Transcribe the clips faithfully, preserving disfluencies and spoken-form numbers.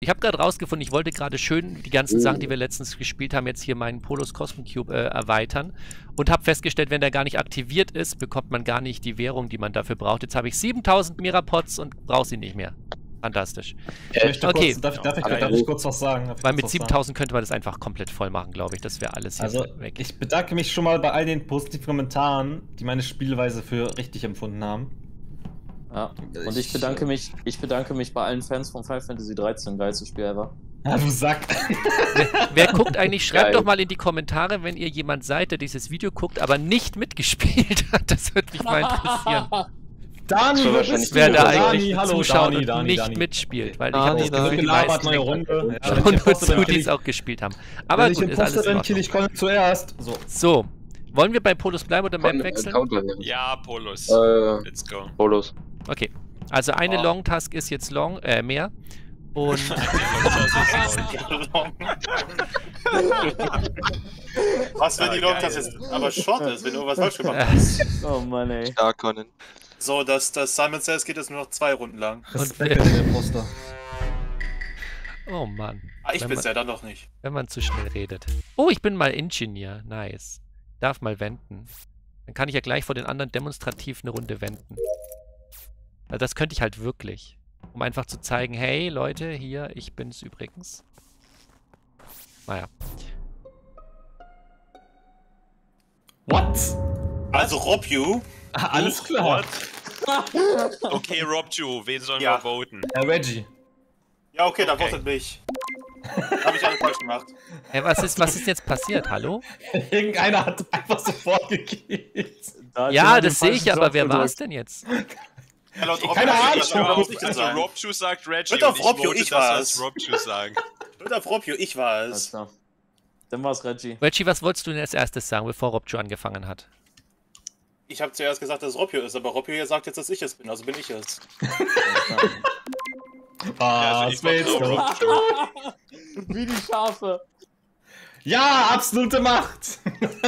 Ich habe gerade rausgefunden, ich wollte gerade schön die ganzen Sachen, die wir letztens gespielt haben, jetzt hier meinen Polos Cosmic Cube äh, erweitern und habe festgestellt, wenn der gar nicht aktiviert ist, bekommt man gar nicht die Währung, die man dafür braucht. Jetzt habe ich siebentausend Mirapods und brauche sie nicht mehr. Fantastisch. Ich möchte okay. kurz, darf, darf, ich, darf ich kurz was sagen? Weil mit siebentausend könnte man das einfach komplett voll machen, glaube ich. Das wäre alles hier also, weg. Ich bedanke mich schon mal bei all den positiven Kommentaren, die meine Spielweise für richtig empfunden haben. Ja, und ich bedanke mich, ich bedanke mich bei allen Fans von Final Fantasy dreizehn, geilstes Spiel ever. Ja, du Sack. Wer, wer guckt eigentlich, schreibt doch mal in die Kommentare, wenn ihr jemand seid, der dieses Video guckt, aber nicht mitgespielt hat. Das würde mich mal interessieren. Dani, so wahrscheinlich wer da eigentlich Dani, hallo, zuschaut Dani, und Dani, nicht Dani. mitspielt, weil Dani, ich habe das Gefühl, die gelabert, meisten neue Runde. schauen nur zu, die es auch gespielt haben. Aber gut, ist alles in Ordnung. Ich komme zuerst. So. so, wollen wir bei Polos bleiben oder Map wechseln? Ja, Polos. Äh, Let's go. Polos. Okay, also eine oh. Long Task ist jetzt Long, äh, mehr. Und was, wenn die Long Task jetzt aber Short ist, wenn du was falsch gemacht hast? Oh Mann, ey. Ja, Conan. So, das, das Simon Says geht jetzt nur noch zwei Runden lang. Respekt an den Imposter. Oh Mann. Ah, ich wenn bin's man, ja dann noch nicht. Wenn man zu schnell redet. Oh, ich bin mal Ingenieur. Nice. Darf mal wenden. Dann kann ich ja gleich vor den anderen demonstrativ eine Runde wenden. Also das könnte ich halt wirklich. Um einfach zu zeigen, hey Leute, hier, ich bin's übrigens. Naja. What? Also Rob You. Ah, alles klar. Okay, Rob You, wen sollen ja. wir voten? Herr Reggie. Ja, okay, dann okay. votet mich. Habe ich alles falsch gemacht. Hey, was ist, was ist jetzt passiert? Hallo? Irgendeiner hat einfach sofort gekillt. Da ja, das sehe ich, aber wer war es denn jetzt? Ja, laut Keine Ahnung. Also Rob You sagt Reggie Bitte auf und Rob ich You, vote ich das, war's. was Rob You sagen. Bitte auf Rob You, ich war es. Dann war es Reggie. Reggie, was wolltest du denn als erstes sagen, bevor Rob You angefangen hat? Ich habe zuerst gesagt, dass es Rob You ist, aber Rob You sagt jetzt, dass ich es bin, also bin ich es. Ah, das wäre jetzt Wie die Schafe. Ja, absolute Macht.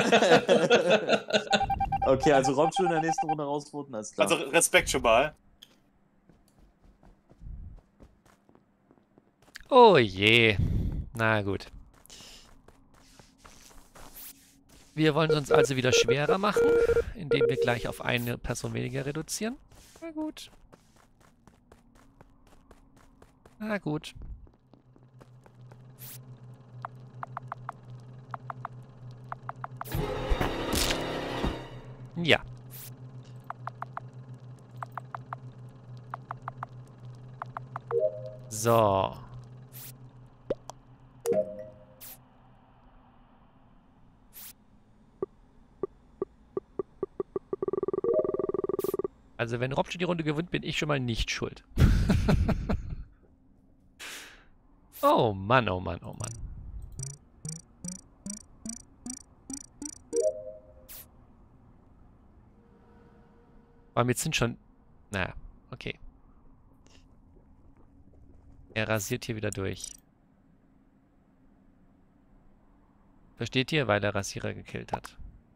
Okay, also Rob schon in der nächsten Runde rausvoten, alles klar. Also Respekt schon mal. Oh je. Na gut. Wir wollen uns also wieder schwerer machen, indem wir gleich auf eine Person weniger reduzieren. Na gut. Na gut. Ja. So. Also wenn Robsche die Runde gewinnt, bin ich schon mal nicht schuld. Oh Mann, oh Mann, oh Mann. Aber jetzt sind schon... Naja, okay. Er rasiert hier wieder durch. Versteht ihr? Weil er Rasierer gekillt hat.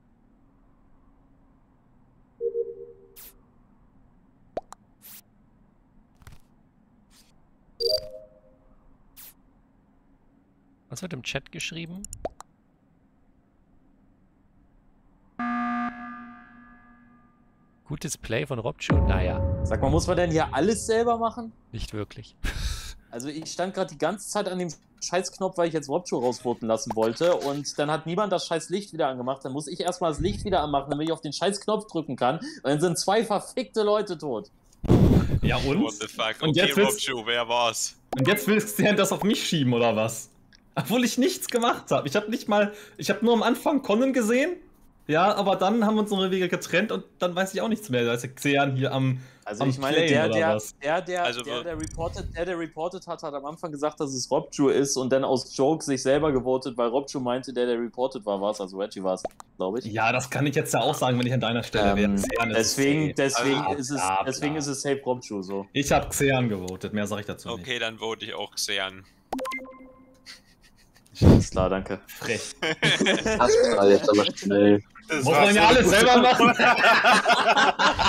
Was wird im Chat geschrieben? Gutes Play von Robchu? Naja. Sag mal, muss man denn hier alles selber machen? Nicht wirklich. Also ich stand gerade die ganze Zeit an dem Scheißknopf, weil ich jetzt Robchu rausvoten lassen wollte und dann hat niemand das scheiß Licht wieder angemacht. Dann muss ich erstmal das Licht wieder anmachen, damit ich auf den scheiß Knopf drücken kann. Und dann sind zwei verfickte Leute tot. Ja und? What the fuck? Und Okay, jetzt willst, Robchu, wer war's? Und jetzt willst du das auf mich schieben, oder was? Obwohl ich nichts gemacht habe. Ich habe nicht mal... Ich habe nur am Anfang Conan gesehen. Ja, aber dann haben wir uns unsere Wege getrennt und dann weiß ich auch nichts mehr. Da ist der Xehan hier am Also am ich meine, Playen der, oder der, was? der, der, Also der, wir- der, reported, der, der reported hat, hat am Anfang gesagt, dass es Robchu ist und dann aus Joke sich selber gewotet, weil Robchu meinte, der, der reported war, war es, also Reggie war es, glaube ich. Ja, das kann ich jetzt ja auch sagen, wenn ich an deiner Stelle wäre. Ähm, Xehan ist deswegen safe. deswegen, Ah, ist, es, bla, bla. deswegen ist es safe Robchu so. Ich habe Xehan gewotet, mehr sage ich dazu Okay, dann vote ich auch Xehan. Alles klar, danke. nicht. Frech. Das war jetzt aber schnell. Das Muss war's. man ja alles selber machen.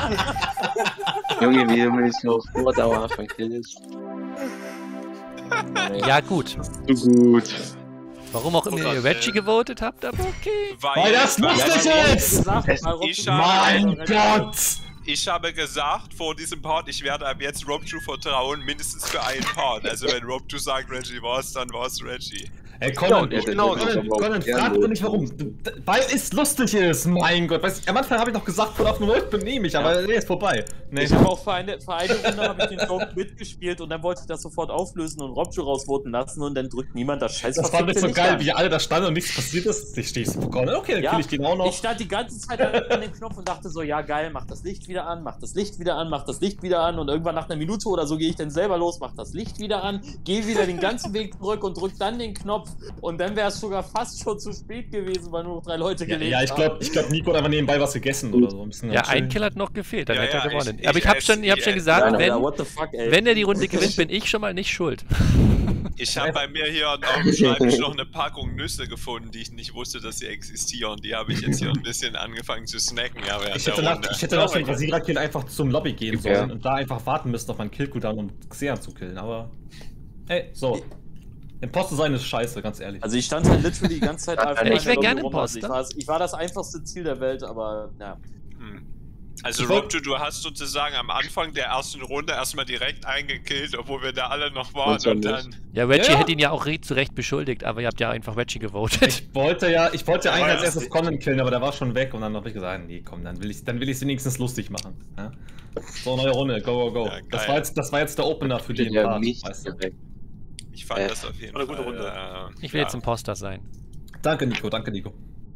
Junge, wie du mir so vor dauerhaft von Kill ist. Ja, gut. So gut. Warum auch immer Oder, ihr Reggie äh, gewotet habt, aber okay. Weil das lustig ist! Gesagt, weil Ich Robju- habe- Mein Gott! Ich habe gesagt vor diesem Part, ich werde ab jetzt Robju vertrauen, mindestens für einen Part. Also wenn Robju sagt, Reggie war's, dann war's Reggie. Ey, Ja, Conan, und er- genau, der- der- Conan, der- Conan, der- frag der- doch nicht warum. Weil es lustig ist, mein Gott. Weißt, am Anfang habe ich noch gesagt, voll auf den Wolf benehme ich, aber nee, ist vorbei. Nee. Ich habe auch für eine, für eine Runde habe ich den Joke mitgespielt und dann wollte ich das sofort auflösen und Robju rausvoten lassen und dann drückt niemand das Scheiß. Das fand ich so Licht geil, an. wie alle da standen und nichts passiert ist. Ich stehe so, Conan, okay, dann Ja, kill ich den auch Ich noch. stand die ganze Zeit an dem Knopf und dachte so, ja geil, mach das Licht wieder an, mach das Licht wieder an, mach das Licht wieder an und irgendwann nach einer Minute oder so gehe ich dann selber los, mach das Licht wieder an, gehe wieder den ganzen Weg zurück und drück dann den Knopf und dann wäre es sogar fast schon zu spät gewesen, weil nur noch drei Leute Ja, gelebt ja, ich glaube, ich glaub, Nico hat einfach nebenbei was gegessen oder so. Ein bisschen Ja, chillen. ein Kill hat noch gefehlt, dann Ja, hätte er ja, gewonnen. ich- aber ich ich habe esse schon, ich hab die schon Ente. gesagt, Alter, wenn, what the fuck, ey. wenn er die Runde gewinnt, bin ich schon mal nicht schuld. Ich habe bei mir hier auf dem Schreibtisch noch eine Packung Nüsse gefunden, die ich nicht wusste, dass sie existieren. Die habe ich jetzt hier ein bisschen angefangen zu snacken. Ja, während Ich der hätte, nach, Runde. ich hätte nach dem Rasierer-Kill einfach zum Lobby gehen Ja. sollen und da einfach warten müssen auf meinen Kill-Cooldown, um Xehan zu killen, aber... Ey, so. Imposter sein ist scheiße, ganz ehrlich. Also ich stand halt literally die ganze Zeit einfach Ja, in ich wär der gerne Lobby rum. Also Imposter. ich, war, ich war das einfachste Ziel der Welt, aber ja. Hm. Also Ich wollt- Robju, du hast sozusagen am Anfang der ersten Runde erstmal direkt eingekillt, obwohl wir da alle noch waren Und so und nicht. dann... Ja, Reggie Ja, ja. hätte ihn ja auch re zu Recht beschuldigt, aber ihr habt ja einfach Reggie gewotet. Ich wollte ja, ich wollte ja Ja, eigentlich als ja, erstes das- Conan killen, aber der war schon weg und dann habe ich gesagt, nee, komm, dann will ich dann will ich es wenigstens lustig machen. Ja? So, neue Runde, go, go, go. Ja, das, geil. war jetzt, das war jetzt der Opener für den Ja, Part, nicht weißt du. direkt. Ich fand Äh, das auf jeden war eine Fall... gute Runde. Äh, Ich will ja. jetzt Imposter sein. Danke, Nico, danke, Nico.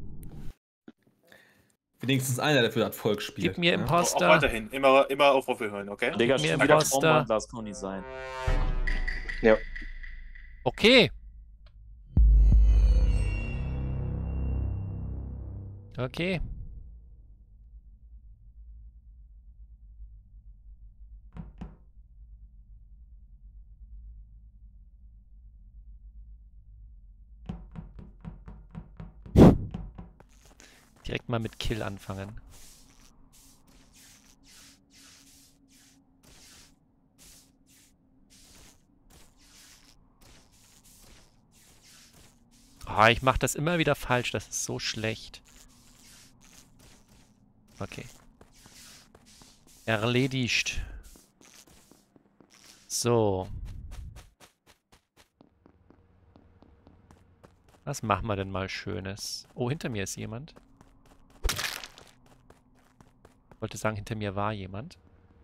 Wenigstens einer, der für das Volk spielt. Gib mir ja? Auch Imposter. weiterhin, immer, immer auf Roffel hören, okay? Digga, mir schon wieder Imposter. Traumwandler, das kann nicht sein. Okay. Okay. Direkt mal mit Kill anfangen. Ah, ich mache das immer wieder falsch. Das ist so schlecht. Okay. Erledigt. So. Was machen wir denn mal Schönes? Oh, hinter mir ist jemand. Ich wollte sagen, hinter mir war jemand.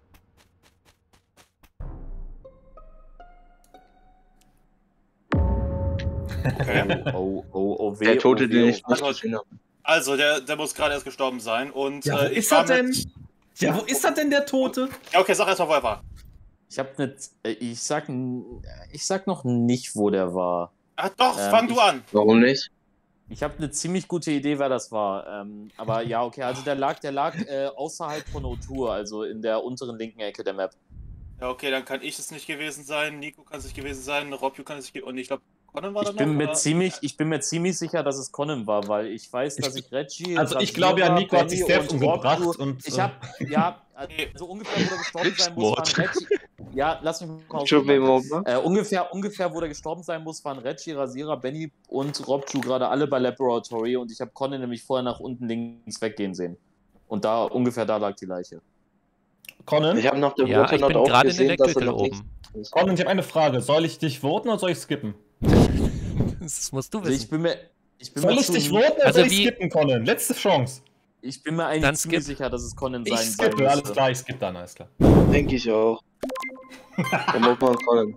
Okay. Oh, oh, oh, weh, Der Tote, oh, weh, den oh, ich nicht Also- gesehen habe. Also, der, der muss gerade erst gestorben sein und. Ja, wo äh, ich ist war er denn? mit- Ja, wo ist er denn, der Tote? Ja, okay, sag erst mal, wo er war. Ich hab ne, ich sag, n- ich sag noch nicht, wo der war. Ah, doch, Ähm, fang du ich- an. Warum nicht? Ich habe eine ziemlich gute Idee, wer das war. Ähm, aber ja, okay, also der lag, der lag äh, außerhalb von O zwei, also in der unteren linken Ecke der Map. Ja, okay, dann kann ich es nicht gewesen sein, Nico kann es nicht gewesen sein, Robju kann es nicht gewesen und ich glaube, Conan war da Ich noch. bin, mir oder? ziemlich, ich bin mir ziemlich sicher, dass es Conan war, weil ich weiß, dass ich Reggie. Also ich Rasierer, glaube ja, Nico hat sich Benny selbst und umgebracht Robju- und, Ich äh, hab, ja, also ungefähr, wo er gestorben sein muss, waren Reggie. Ja, lass mich mal Schon wem ausreden. auch, ne? Äh, ungefähr, ungefähr, wo der gestorben sein muss, waren Reggie, Rasierer, Benny und Robju gerade alle bei Laboratory und ich habe Conan nämlich vorher nach unten links weggehen sehen. Und da, ungefähr da lag die Leiche. Conan? Ich habe noch den Ja, ich Voter bin auch gerade in gesehen, dass er Electrical noch nichts oben. ist. Conan, ich habe eine Frage. Soll ich dich voten oder soll ich skippen? Das musst du Also ich wissen. bin mir, ich bin Soll mir ich dich zu- voten oder Also soll ich wie- skippen, Conan? Letzte Chance. Ich bin mir eigentlich Dann ziemlich skip. sicher, dass es Conan Ich sein sein skippe, alles müsste. klar, ich skippe dann, alles klar. Denke ich auch. Dann muss man Colin.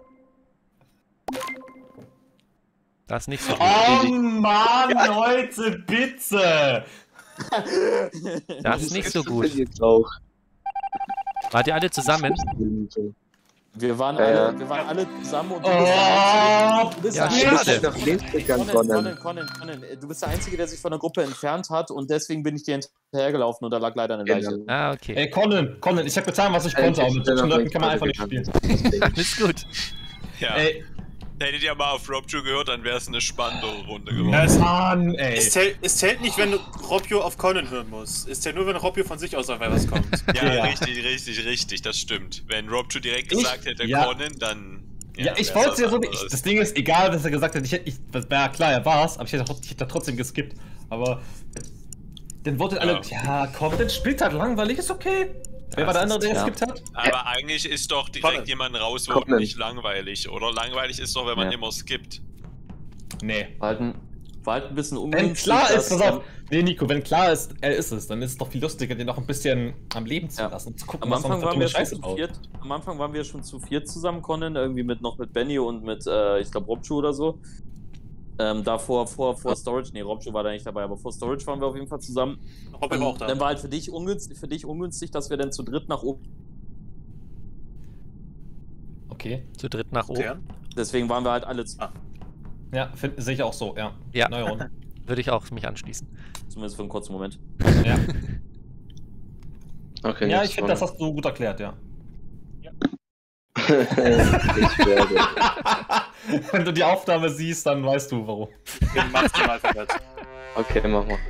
Das ist nicht so gut. Oh Mann, Leute, bitte! Das ist nicht so gut. Jetzt auch. Wart ihr alle zusammen? Wir waren, Ja, alle, ja. wir waren alle zusammen und du Oh, bist der Einzige, du bist Ja, der schade. Einzige, Ich nach links gegangen, Conan, Conan. Conan, Conan, Conan, du bist der Einzige, der sich von der Gruppe entfernt hat und deswegen bin ich dir hinterhergelaufen und da lag leider eine Leiche. Genau. Ah, okay. Ey, Conan, Conan, ich habe getan, was ich konnte, aber mit solchen Leuten kann man einfach nicht spielen. Alles gut. Ja. Ey, Hättet ihr mal auf Robju gehört, dann wäre es eine spannendere Runde Ja, geworden. es, Mann, ey. es, zählt, es zählt nicht, wenn Robju auf Conan hören muss. Es zählt nur, wenn Robju von sich aus einfach was kommt. Ja, Ja. richtig, richtig, richtig, das stimmt. Wenn Robju direkt Ich- gesagt hätte ja. Conan, dann... Ja, ich wer wollte ist ja was so. Ich, anderes? das Ding ist, egal, was er gesagt hat, ich hätte. Ich, ja, klar, er war's, aber ich hätte, ich hätte trotzdem geskippt. Aber. Dann wollten alle. Ja. Ja, komm, dann spielt halt langweilig, ist okay. Wer war der andere, der ja. geskippt hat? Aber eigentlich ist doch direkt Spannend. jemanden rausvoten Conan. nicht langweilig, oder? Langweilig ist doch, wenn man Ja. immer skippt. Nee. War halt ein, war halt ein bisschen Wenn ungünstig. klar ist, dass, pass auf. ähm, Nee, Nico, wenn klar ist, er ist es, dann ist es doch viel lustiger, den noch ein bisschen am Leben zu Ja. lassen. Und zu gucken, Am was noch Anfang, für waren dumme wir schon Scheiße zu baut. viert, am Anfang waren wir schon zu viert zusammen, Conan, irgendwie mit noch mit Benny und mit, äh, ich glaube, Robju oder so. Ähm, davor, vor, vor Storage, nee, Robju war da nicht dabei, aber vor Storage waren wir auf jeden Fall zusammen. Robby war auch da. Dann war halt für dich ungünstig, für dich ungünstig, dass wir dann zu dritt nach oben. Okay. Zu dritt nach oben. Okay. Deswegen waren wir halt alle, zu, Ja, find- sehe ich auch so, ja. Ja. Neue Runde. Würde ich auch mich anschließen. zumindest für einen kurzen Moment. Ja, Okay, ja jetzt ich finde, das von- hast du gut erklärt, ja. ich werde. Wenn du die Aufnahme siehst, dann weißt du, warum. Im maximal verwirrt. Okay, mach mal.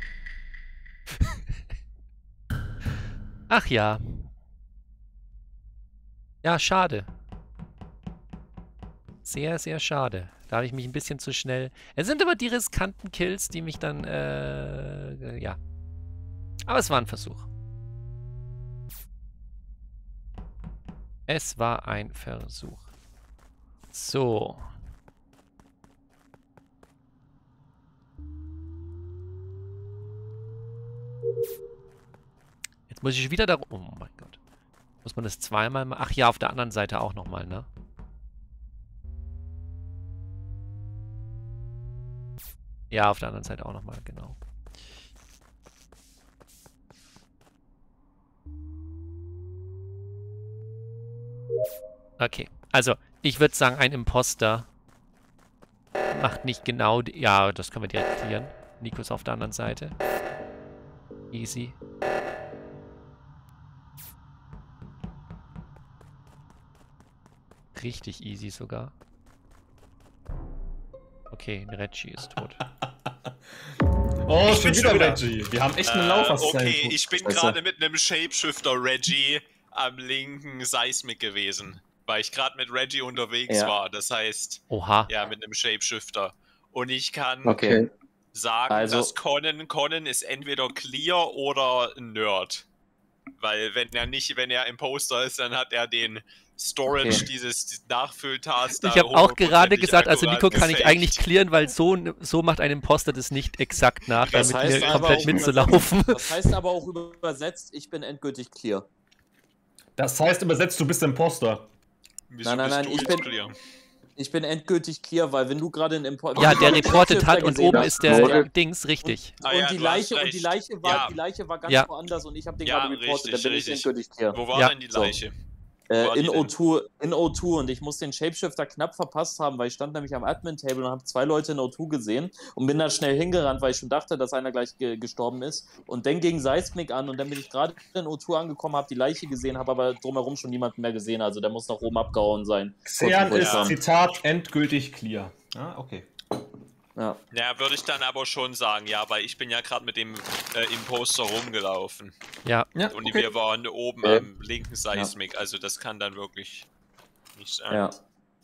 Ach ja. Ja, schade. Sehr, sehr schade. Da habe ich mich ein bisschen zu schnell... Es sind aber die riskanten Kills, die mich dann... Äh, äh, ja. Aber es war ein Versuch. Es war ein Versuch. So. Jetzt muss ich wieder da... Oh mein Gott. Muss man das zweimal machen? Ach ja, auf der anderen Seite auch nochmal, ne? Ja, auf der anderen Seite auch nochmal, genau. Okay, also ich würde sagen, ein Imposter macht nicht genau... Die, ja, das können wir direkt klären. Nico ist auf der anderen Seite. Easy. Richtig easy sogar. Okay, ein Reggie ist tot. Oh, Ich schon bin wieder schon wieder- Reggie. Wir haben echt einen Äh, Lauf, was das okay, angeht. ich bin Scheiße. gerade mit einem Shapeshifter Reggie am linken Seismic gewesen. Weil ich gerade mit Reggie unterwegs Ja. war. Das heißt, Oha. ja, mit einem Shapeshifter. Und ich kann Okay. sagen, Also- dass Conan, Conan ist entweder Clear oder ein Nerd. Weil wenn er nicht, wenn er Imposter ist, dann hat er den Storage, Okay. dieses Nachfülltask. Ich habe auch gerade gesagt, also Nico kann ich gefaked. eigentlich clearen, weil so, so macht ein Imposter das nicht exakt nach, Das damit heißt mir aber komplett auch mitzulaufen. Das heißt aber auch übersetzt, ich bin endgültig clear. Das heißt übersetzt, du bist Imposter. Wieso Nein, nein, bist nein, du ich jetzt bin- Clear? Ich bin endgültig clear, weil wenn du gerade einen Imposter... Ja, der reportet hat und oben ist der wurde- Dings, richtig. Ah und, ja, die du hast Leiche, und die recht. Leiche war, Ja. die Leiche war ganz Ja. woanders und ich habe den Ja, gerade reportet, richtig, dann bin richtig. ich endgültig clear. Wo war Ja. denn die So. Leiche? Äh, war die in denn? O zwei, in O zwei und ich muss den Shapeshifter knapp verpasst haben, weil ich stand nämlich am Admin-Table und habe zwei Leute in O zwei gesehen und bin da schnell hingerannt, weil ich schon dachte, dass einer gleich ge gestorben ist und dann ging Seismic an und dann bin ich gerade in O zwei angekommen, habe die Leiche gesehen, habe aber drumherum schon niemanden mehr gesehen, also der muss nach oben abgehauen sein. Xean bevor ich ist, kam. Zitat, endgültig clear. Ah, okay. Ja. Ja, würde ich dann aber schon sagen, ja, weil ich bin ja gerade mit dem äh, Imposter rumgelaufen. Ja, Ja, Und okay. wir waren oben Okay. am linken Seismic, also das kann dann wirklich nicht sein. Ja.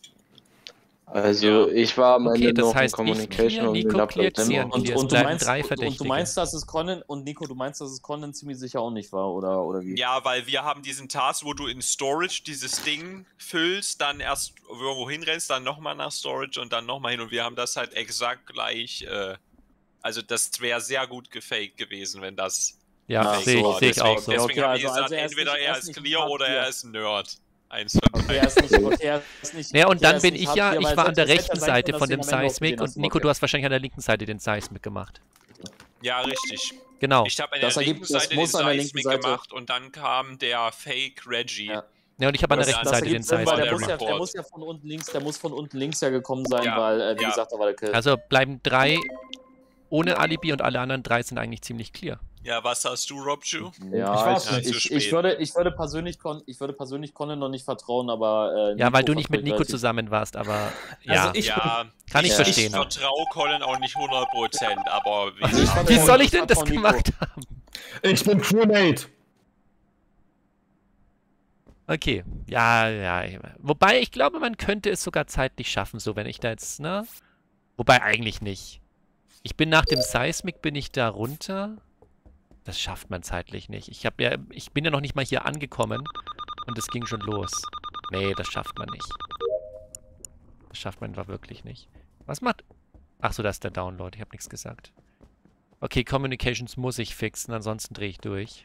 Also, ich war am okay, Ende das noch in heißt, ich Communication clear, und Nico bin clear, abgekommen. Xean Und, clear. Es und, du bleiben meinst, drei und, und du Verdächtige. meinst, dass es Conan und Nico, du meinst, dass es Conan ziemlich sicher auch nicht war, oder, oder wie? Ja, weil wir haben diesen Task, wo du in Storage dieses Ding füllst, dann erst irgendwo hinrennst, dann nochmal nach Storage und dann nochmal hin und wir haben das halt exakt gleich, äh, also das wäre sehr gut gefaked gewesen, wenn das Ja, Ach sehe so, ich, sehe ich deswegen, auch so. Ja, Deswegen okay, habe ich also- gesagt, also er ist entweder nicht- er er ist ist nicht clear oder hardcore. er ist ein Nerd. Eins von Okay, er beiden. ist nicht, okay, er ist nicht, Ja, und okay, er dann ist bin nicht ich hardcore, ja, ich weil war an selbst- der es hätte rechten sein können, Seite dass von du ihn dem am Ende auch Seismic gesehen und hast, Nico, okay. du hast wahrscheinlich an der linken Seite den Seismic gemacht. Ja, richtig. Genau. Ich habe an Das der ergibt- linken das Seite den muss an der linken Seismic Seite- gemacht und dann kam der Fake Reggie. Ja. Ja, und ich habe an der Das- rechten das Seite den ergibt Sinn, weil Seismic der muss, ja, gemacht. der Report. muss ja von unten links, der muss von unten links ja gekommen sein, Ja, weil, äh, wie ja. gesagt, da war der Kill. Also bleiben drei ohne Alibi und alle anderen drei sind eigentlich ziemlich clear. Ja, was hast du, Robju? ja, Ich weiß ich, nicht. ich, Zu ich, spät. würde, ich würde persönlich Con, ich würde persönlich Conan noch nicht vertrauen, aber äh, Ja, weil Nico du nicht mit vertraue ich Nico relativ- zusammen warst, aber ja. Also ich- Ja, Kann ich ich, verstehen. Ich vertraue Colin auch nicht hundert Prozent, aber wie Also ich gesagt, Wie vertraue- soll ich denn das vertraue Nico. gemacht haben? Ich bin Crewmate. Okay, ja, ja. Wobei, ich glaube, man könnte es sogar zeitlich schaffen, so wenn ich da jetzt, ne? Wobei eigentlich nicht. Ich bin nach dem Seismic, bin ich da runter. Das schafft man zeitlich nicht. Ich hab ja, ich bin ja noch nicht mal hier angekommen und es ging schon los. Nee, das schafft man nicht. Das schafft man wirklich nicht. Was macht... Achso, das ist der Download. Ich habe nichts gesagt. Okay, Communications muss ich fixen, ansonsten drehe ich durch.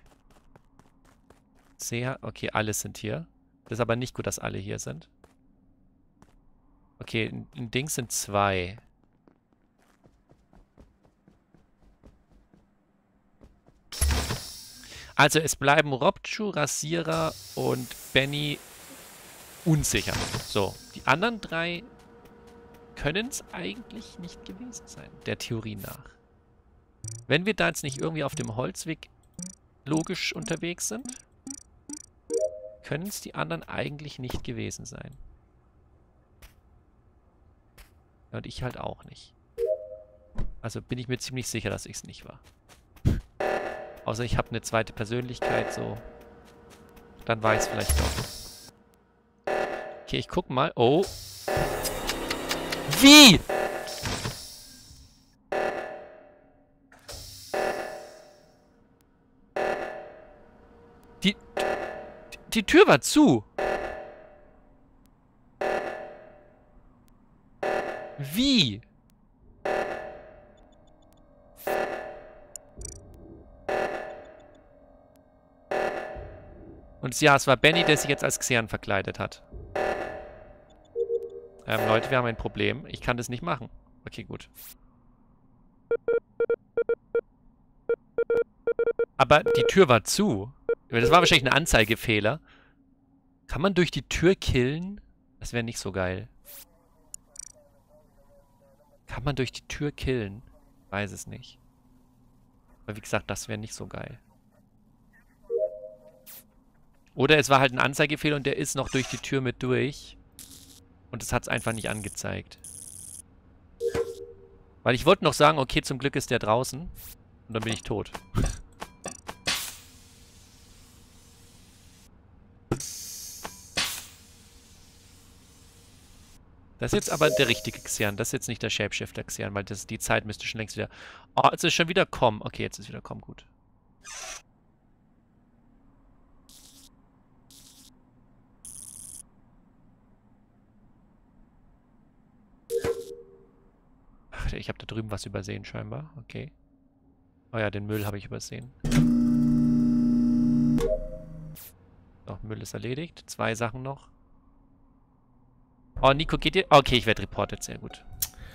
Sehr, okay, alle sind hier. Das ist aber nicht gut, dass alle hier sind. Okay, ein, ein Ding sind zwei. Also es bleiben Robchu, Rasierer und Benny unsicher. So, die anderen drei können es eigentlich nicht gewesen sein, der Theorie nach. Wenn wir da jetzt nicht irgendwie auf dem Holzweg logisch unterwegs sind, können es die anderen eigentlich nicht gewesen sein. Ja, und ich halt auch nicht. Also bin ich mir ziemlich sicher, dass ich es nicht war. Außer ich habe eine zweite Persönlichkeit, so. Dann war ich es vielleicht doch. Okay, ich guck mal. Oh. Wie? Die, die, die Tür war zu. Wie? Und ja, es war Benny, der sich jetzt als Xehan verkleidet hat. Ähm, Leute, wir haben ein Problem. Ich kann das nicht machen. Okay, gut. Aber die Tür war zu. Das war wahrscheinlich ein Anzeigefehler. Kann man durch die Tür killen? Das wäre nicht so geil. Kann man durch die Tür killen? Weiß es nicht. Aber wie gesagt, das wäre nicht so geil. Oder es war halt ein Anzeigefehler und der ist noch durch die Tür mit durch. Und es hat es einfach nicht angezeigt. Weil ich wollte noch sagen, okay, zum Glück ist der draußen. Und dann bin ich tot. Das ist jetzt aber der richtige Xehan. Das ist jetzt nicht der Shapeshifter Xehan, weil das, die Zeit müsste schon längst wieder... Oh, jetzt ist schon wieder kommen. Okay, jetzt ist wieder kommen. Gut. Ach, ich habe da drüben was übersehen scheinbar. Okay. Oh ja, den Müll habe ich übersehen. So, Müll ist erledigt. Zwei Sachen noch. Oh, Nico, geht dir... Okay, ich werde reported. Sehr gut.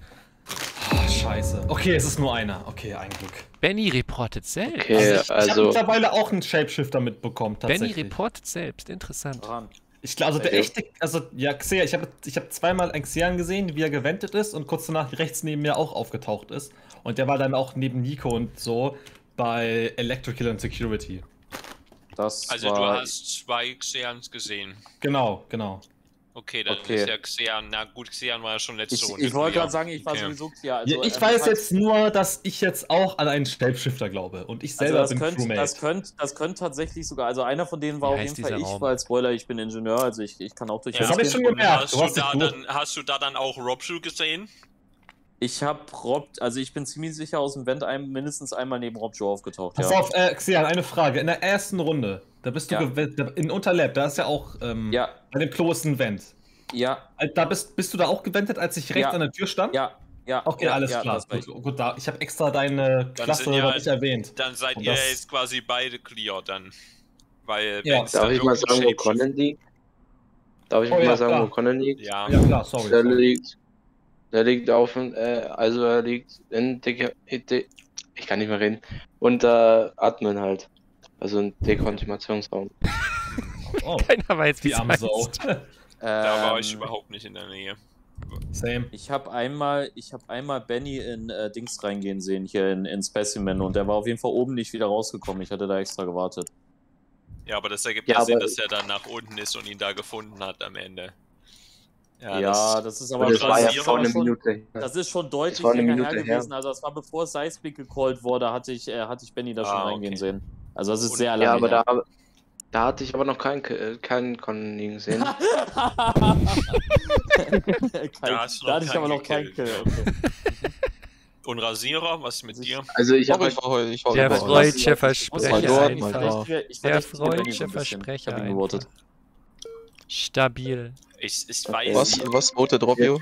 Oh, scheiße. Okay, es ist nur einer. Okay, ein Glück. Benny reportet selbst. Okay, Also ich, also... ich habe mittlerweile auch einen Shapeshifter mitbekommen, tatsächlich. Benny reportet selbst. Interessant. Ich glaube, also der echte, also ja, Xehan, ich habe ich hab zweimal einen Xehan gesehen, wie er gewendet ist und kurz danach rechts neben mir auch aufgetaucht ist. Und der war dann auch neben Nico und so bei Electrical and Security. Das Also war... du hast zwei Xeans gesehen. Genau, genau. Okay, dann Okay. ist ja Xehan, na gut, Xehan war ja schon letzte Ich, Runde. ich wollte Ja. gerade sagen, ich war Okay. sowieso klar. Also, ja, ich ähm, weiß falls- jetzt nur, dass ich jetzt auch an einen Shapeshifter glaube. Und ich Also selber das bin könnte, Crewmate. das, könnte, das könnte tatsächlich sogar, also einer von denen war Wie auf heißt jeden Fall dieser ich, Raum? weil Spoiler, ich bin Ingenieur, also ich, ich kann auch durch Ja. Das habe ich schon Und gemerkt. Hast Du du, hast dich da gut. dann, hast du da dann auch Robshu gesehen? Ich habe Rob, also ich bin ziemlich sicher aus dem Vent ein, mindestens einmal neben Rob Joe aufgetaucht, Pass ja. auf, äh, Xehan, eine Frage. In der ersten Runde, da bist du Ja. gewe- da- in Unterlab, da ist ja auch ähm, Ja, bei dem Klo ist ein Vent. ja, Äh, Da bist, bist du da auch gewendet, als ich rechts Ja. an der Tür stand? ja, ja. Okay, ja, alles ja, klar. das war ich. Gut, gut, da, ich habe extra deine Dann Klasse sind ja- noch nicht erwähnt. Dann seid Und ihr das- jetzt quasi beide clear dann. Weil, Ja. wenn's Darf dann ich mal irgendein sagen, wo Shapeshift- Conan liegt? Darf ich Oh mal ja, sagen, klar. wo Conan liegt? Ja, Ja klar, sorry. Der sorry. liegt, der liegt auf, dem, äh, also er liegt in Dek ich kann nicht mehr reden, unter Admin halt. Also ein Dekontaminationsraum. Oh, Keiner weiß, wie die es arme Sau. heißt. da war ich Ähm, überhaupt nicht in der Nähe. Same. Ich habe einmal, ich habe einmal Benny in äh, Dings reingehen sehen, hier in, in Specimen, und der war auf jeden Fall oben nicht wieder rausgekommen. Ich hatte da extra gewartet. Ja, aber das ergibt Ja, ja Sinn, aber- dass er dann nach unten ist und ihn da gefunden hat am Ende. Ja, das, das, ist Aber aber das war ja das ist vor aber einer schon, Minute her. das ist schon deutlich war eine länger Minute her her. gewesen. Also das war bevor Seismic gecallt wurde, hatte ich, äh, hatte ich Benny da schon Ah, reingehen okay. sehen. Also das ist Und- sehr lange Ja, aber her. da, Da hatte ich aber noch keinen äh, keinen Con liegen gesehen. Kein, Da hast du da noch hatte ich keinen aber noch keinen gekillt. Kill. Okay. Und Rasierer, was ist mit Also ich- dir? Also ich Aber habe ich war heute, ich war Der überall. freudsche Ich muss Versprecher mal dort, sagen, mal ich da. verdächtige- ich Der verdächtige Benny so freudsche ein bisschen. Versprecher Ich hab ihn gewotet. einfach. Stabil. Ich, ich Okay. weiß Was, nicht. was votet Robio?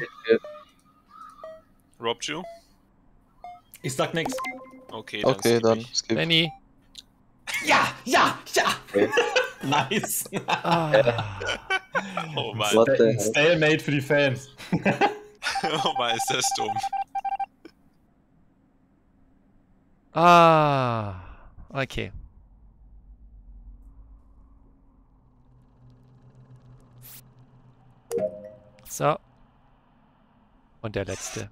Robju? Ich sag nix. Okay, dann Okay, skip dann ich. skip. Benny. Ja, ja, ja. Okay. Nice. Ah. Oh Mann, What the hell? Stalemate für die Fans. oh Mann, ist das dumm. Ah. Okay. So. Und der letzte.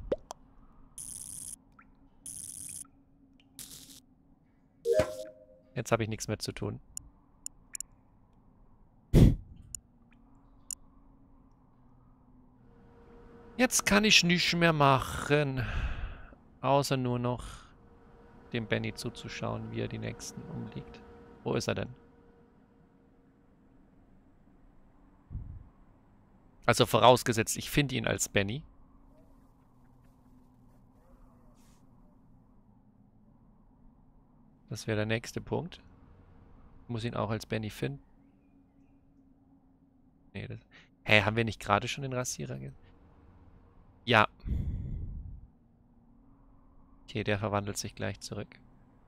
Jetzt habe ich nichts mehr zu tun. Jetzt kann ich nichts mehr machen. Außer nur noch dem Benny zuzuschauen, wie er die nächsten umliegt. Wo ist er denn? Also vorausgesetzt, ich finde ihn als Benny. Das wäre der nächste Punkt. Ich muss ihn auch als Benny finden. Nee, das... Hä, haben wir nicht gerade schon den Rasierer ge... Ja. Okay, der verwandelt sich gleich zurück.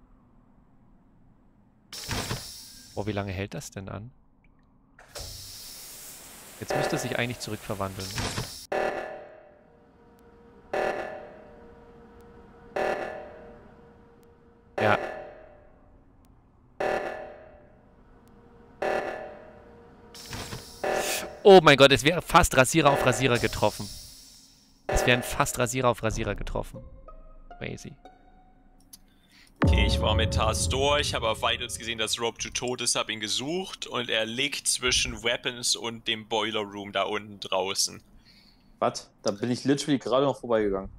Oh, wie lange hält das denn an? Jetzt müsste er sich eigentlich zurückverwandeln. Ja. Oh mein Gott, es wäre fast Rasierer auf Rasierer getroffen. Es wären fast Rasierer auf Rasierer getroffen. Crazy. Okay, ich war mit Tars durch, habe auf Vitals gesehen, dass Robju tot ist, habe ihn gesucht und er liegt zwischen Weapons und dem Boiler Room da unten draußen. Was? Da bin ich literally gerade noch vorbeigegangen.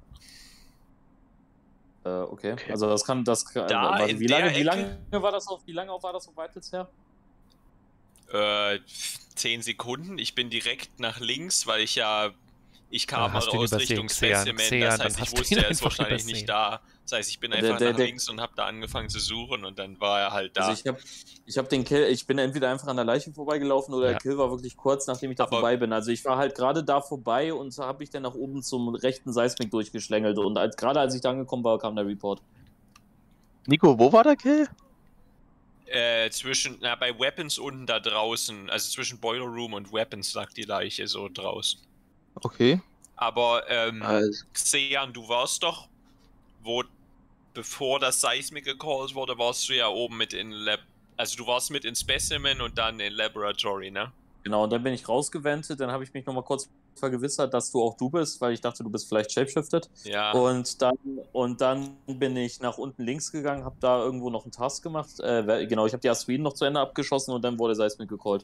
Äh, okay. Okay. Also das kann, das kann, Da, warte, in wie lange, der wie lange Ecke? war das auf, wie lange war das auf Vitals her? Äh, zehn Sekunden. Ich bin direkt nach links, weil ich ja... Ich kam hast du ihn aus übersehen, Richtung Xehan. Specimen, Xehan, das dann heißt, ich hast du wusste, ihn er ist einfach wahrscheinlich übersehen. nicht da. Das heißt, ich bin Der- einfach der- nach der- links und habe da angefangen zu suchen und dann war er halt da. Also ich habe ich hab den Kill, ich bin entweder einfach an der Leiche vorbeigelaufen oder Ja. der Kill war wirklich kurz, nachdem ich da Aber- vorbei bin. Also ich war halt gerade da vorbei und so habe ich dann nach oben zum rechten Seismik durchgeschlängelt und als, gerade als ich da angekommen war, kam der Report. Nico, wo war der Kill? Äh, zwischen, na, bei Weapons unten da draußen, also zwischen Boiler Room und Weapons lag die Leiche so draußen. Okay. Aber, ähm, Also, Xehan, du warst doch, wo, bevor das Seismic gecallt wurde, warst du ja oben mit in Lab, also du warst mit in Specimen und dann in Laboratory, ne? Genau, und dann bin ich rausgewendet, dann habe ich mich nochmal kurz vergewissert, dass du auch du bist, weil ich dachte, du bist vielleicht shapeshifted. Ja. Und dann, und dann bin ich nach unten links gegangen, habe da irgendwo noch einen Task gemacht. Äh, genau, ich habe die Asteroiden noch zu Ende abgeschossen und dann wurde Seismic gecallt.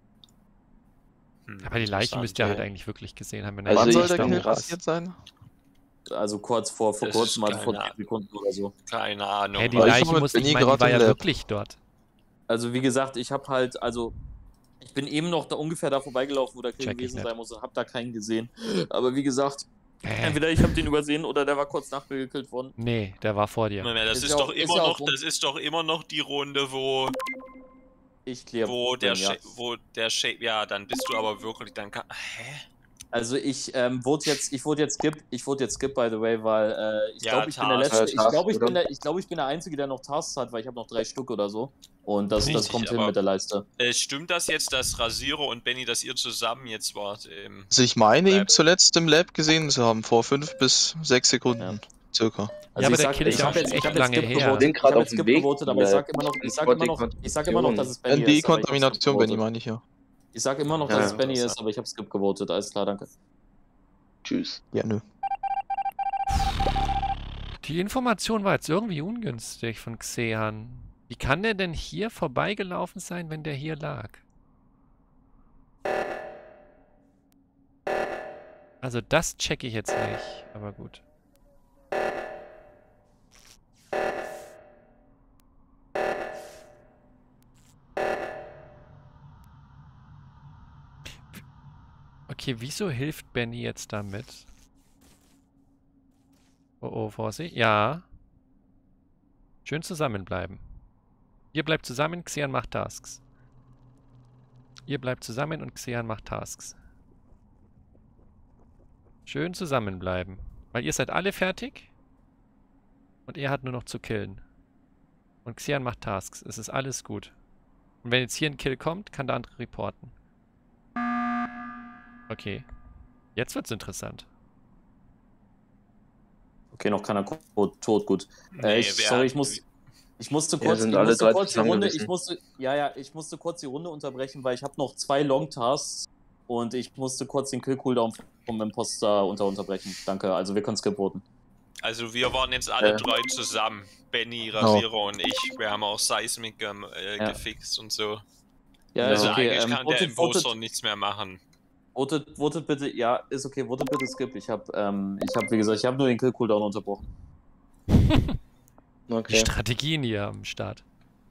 Hm, Aber die Leiche interessant. müsst ihr halt ja. eigentlich wirklich gesehen haben. Wenn Also er Wann ich soll nicht der da bin Kill hoch raus. ist. passiert sein? Also kurz vor, vor Das kurzem, ist also vor keine drei Sekunden oder so. Keine Ahnung. Hä, die Weil ich Leiche war mit muss, ich Benny meine, die gerade war im ja Lab. wirklich dort. Also wie gesagt, ich habe halt, also ich bin eben noch da ungefähr da vorbeigelaufen, wo der Kill Check ich gewesen nicht. sein muss und habe da keinen gesehen. Aber wie gesagt, Hä? entweder ich habe den übersehen oder der war kurz nach mir gekillt worden. Nee, der war vor dir. Moment, das Ist ist, ja doch auch- ist immer ja noch, auch- das ist doch immer noch die Runde, wo, Ich kläre. wo der, ja. Sha- wo der Shape, ja, dann bist du aber wirklich, dann kann, hä? Also ich ähm, wurde jetzt, ich wurde jetzt skip, ich wurde jetzt skip by the way, weil äh, ich Ja, glaube, ich bin der Task. letzte, ich Task, glaube, ich oder? bin der, ich glaube, ich bin der Einzige, der noch Tasks hat, weil ich habe noch drei Stück oder so. Und das, das Richtig, kommt hin aber- mit der Leiste. Äh, stimmt das jetzt, dass Rasierer und Benny, dass ihr zusammen jetzt wart? Im Also ich meine, ihn Lab. zuletzt im Lab gesehen zu haben, vor fünf bis sechs Sekunden. Circa. Also Ja, aber ich der sag, Kill ist ich ja hab auch jetzt, echt ich hab lange jetzt skip her. gewotet, Bin ich grad habe auf jetzt dem skip Weg gewotet, aber ich zum sag immer noch, ich sag vor immer noch, ich sag immer noch, dass es N Benny D ist. aber ich hab's skip Kontamination, Benny, gewotet. meine ich ja. Ich sag immer noch, Ja, dass es ja, Benny interessant. ist, aber ich habe skip gewotet. Alles klar, danke. tschüss. Ja, nö. Die Information war jetzt irgendwie ungünstig von Xehan. Wie kann der denn hier vorbeigelaufen sein, wenn der hier lag? Also das checke ich jetzt nicht, aber gut. Okay, wieso hilft Benny jetzt damit? Oh, oh, Vorsicht. Ja. Schön zusammenbleiben. Ihr bleibt zusammen, Xehan macht Tasks. Ihr bleibt zusammen und Xehan macht Tasks. Schön zusammenbleiben. Weil ihr seid alle fertig. Und er hat nur noch zu killen. Und Xehan macht Tasks. Es ist alles gut. Und wenn jetzt hier ein Kill kommt, kann der andere reporten. Okay. Jetzt wird's interessant. Okay, noch keiner tot, gut. Nee, äh, ich, wer sorry, hat- ich muss... Ich musste Ja, kurz, sind ich alle musste drei kurz die Runde, zusammengebissen. ich musste, ja, ja, ich musste kurz die Runde unterbrechen, weil ich habe noch zwei Long-Tasks und ich musste kurz den Kill-Cooldown vom Imposter unter unterbrechen. Danke, also wir können skip voten. Also wir waren jetzt alle Ja. drei zusammen. Benny, Rasierer und ich. Wir haben auch Seismic ähm, äh, Ja. gefixt und so. Ja, Ja. ist Also okay. eigentlich Ähm, kann der votet, Imposter votet, nichts mehr machen. votet, votet bitte, ja, ist okay, votet bitte skip. Ich habe, ähm, ich habe, wie gesagt, ich habe nur den Kill-Cooldown unterbrochen. Die Okay. Strategien hier am Start.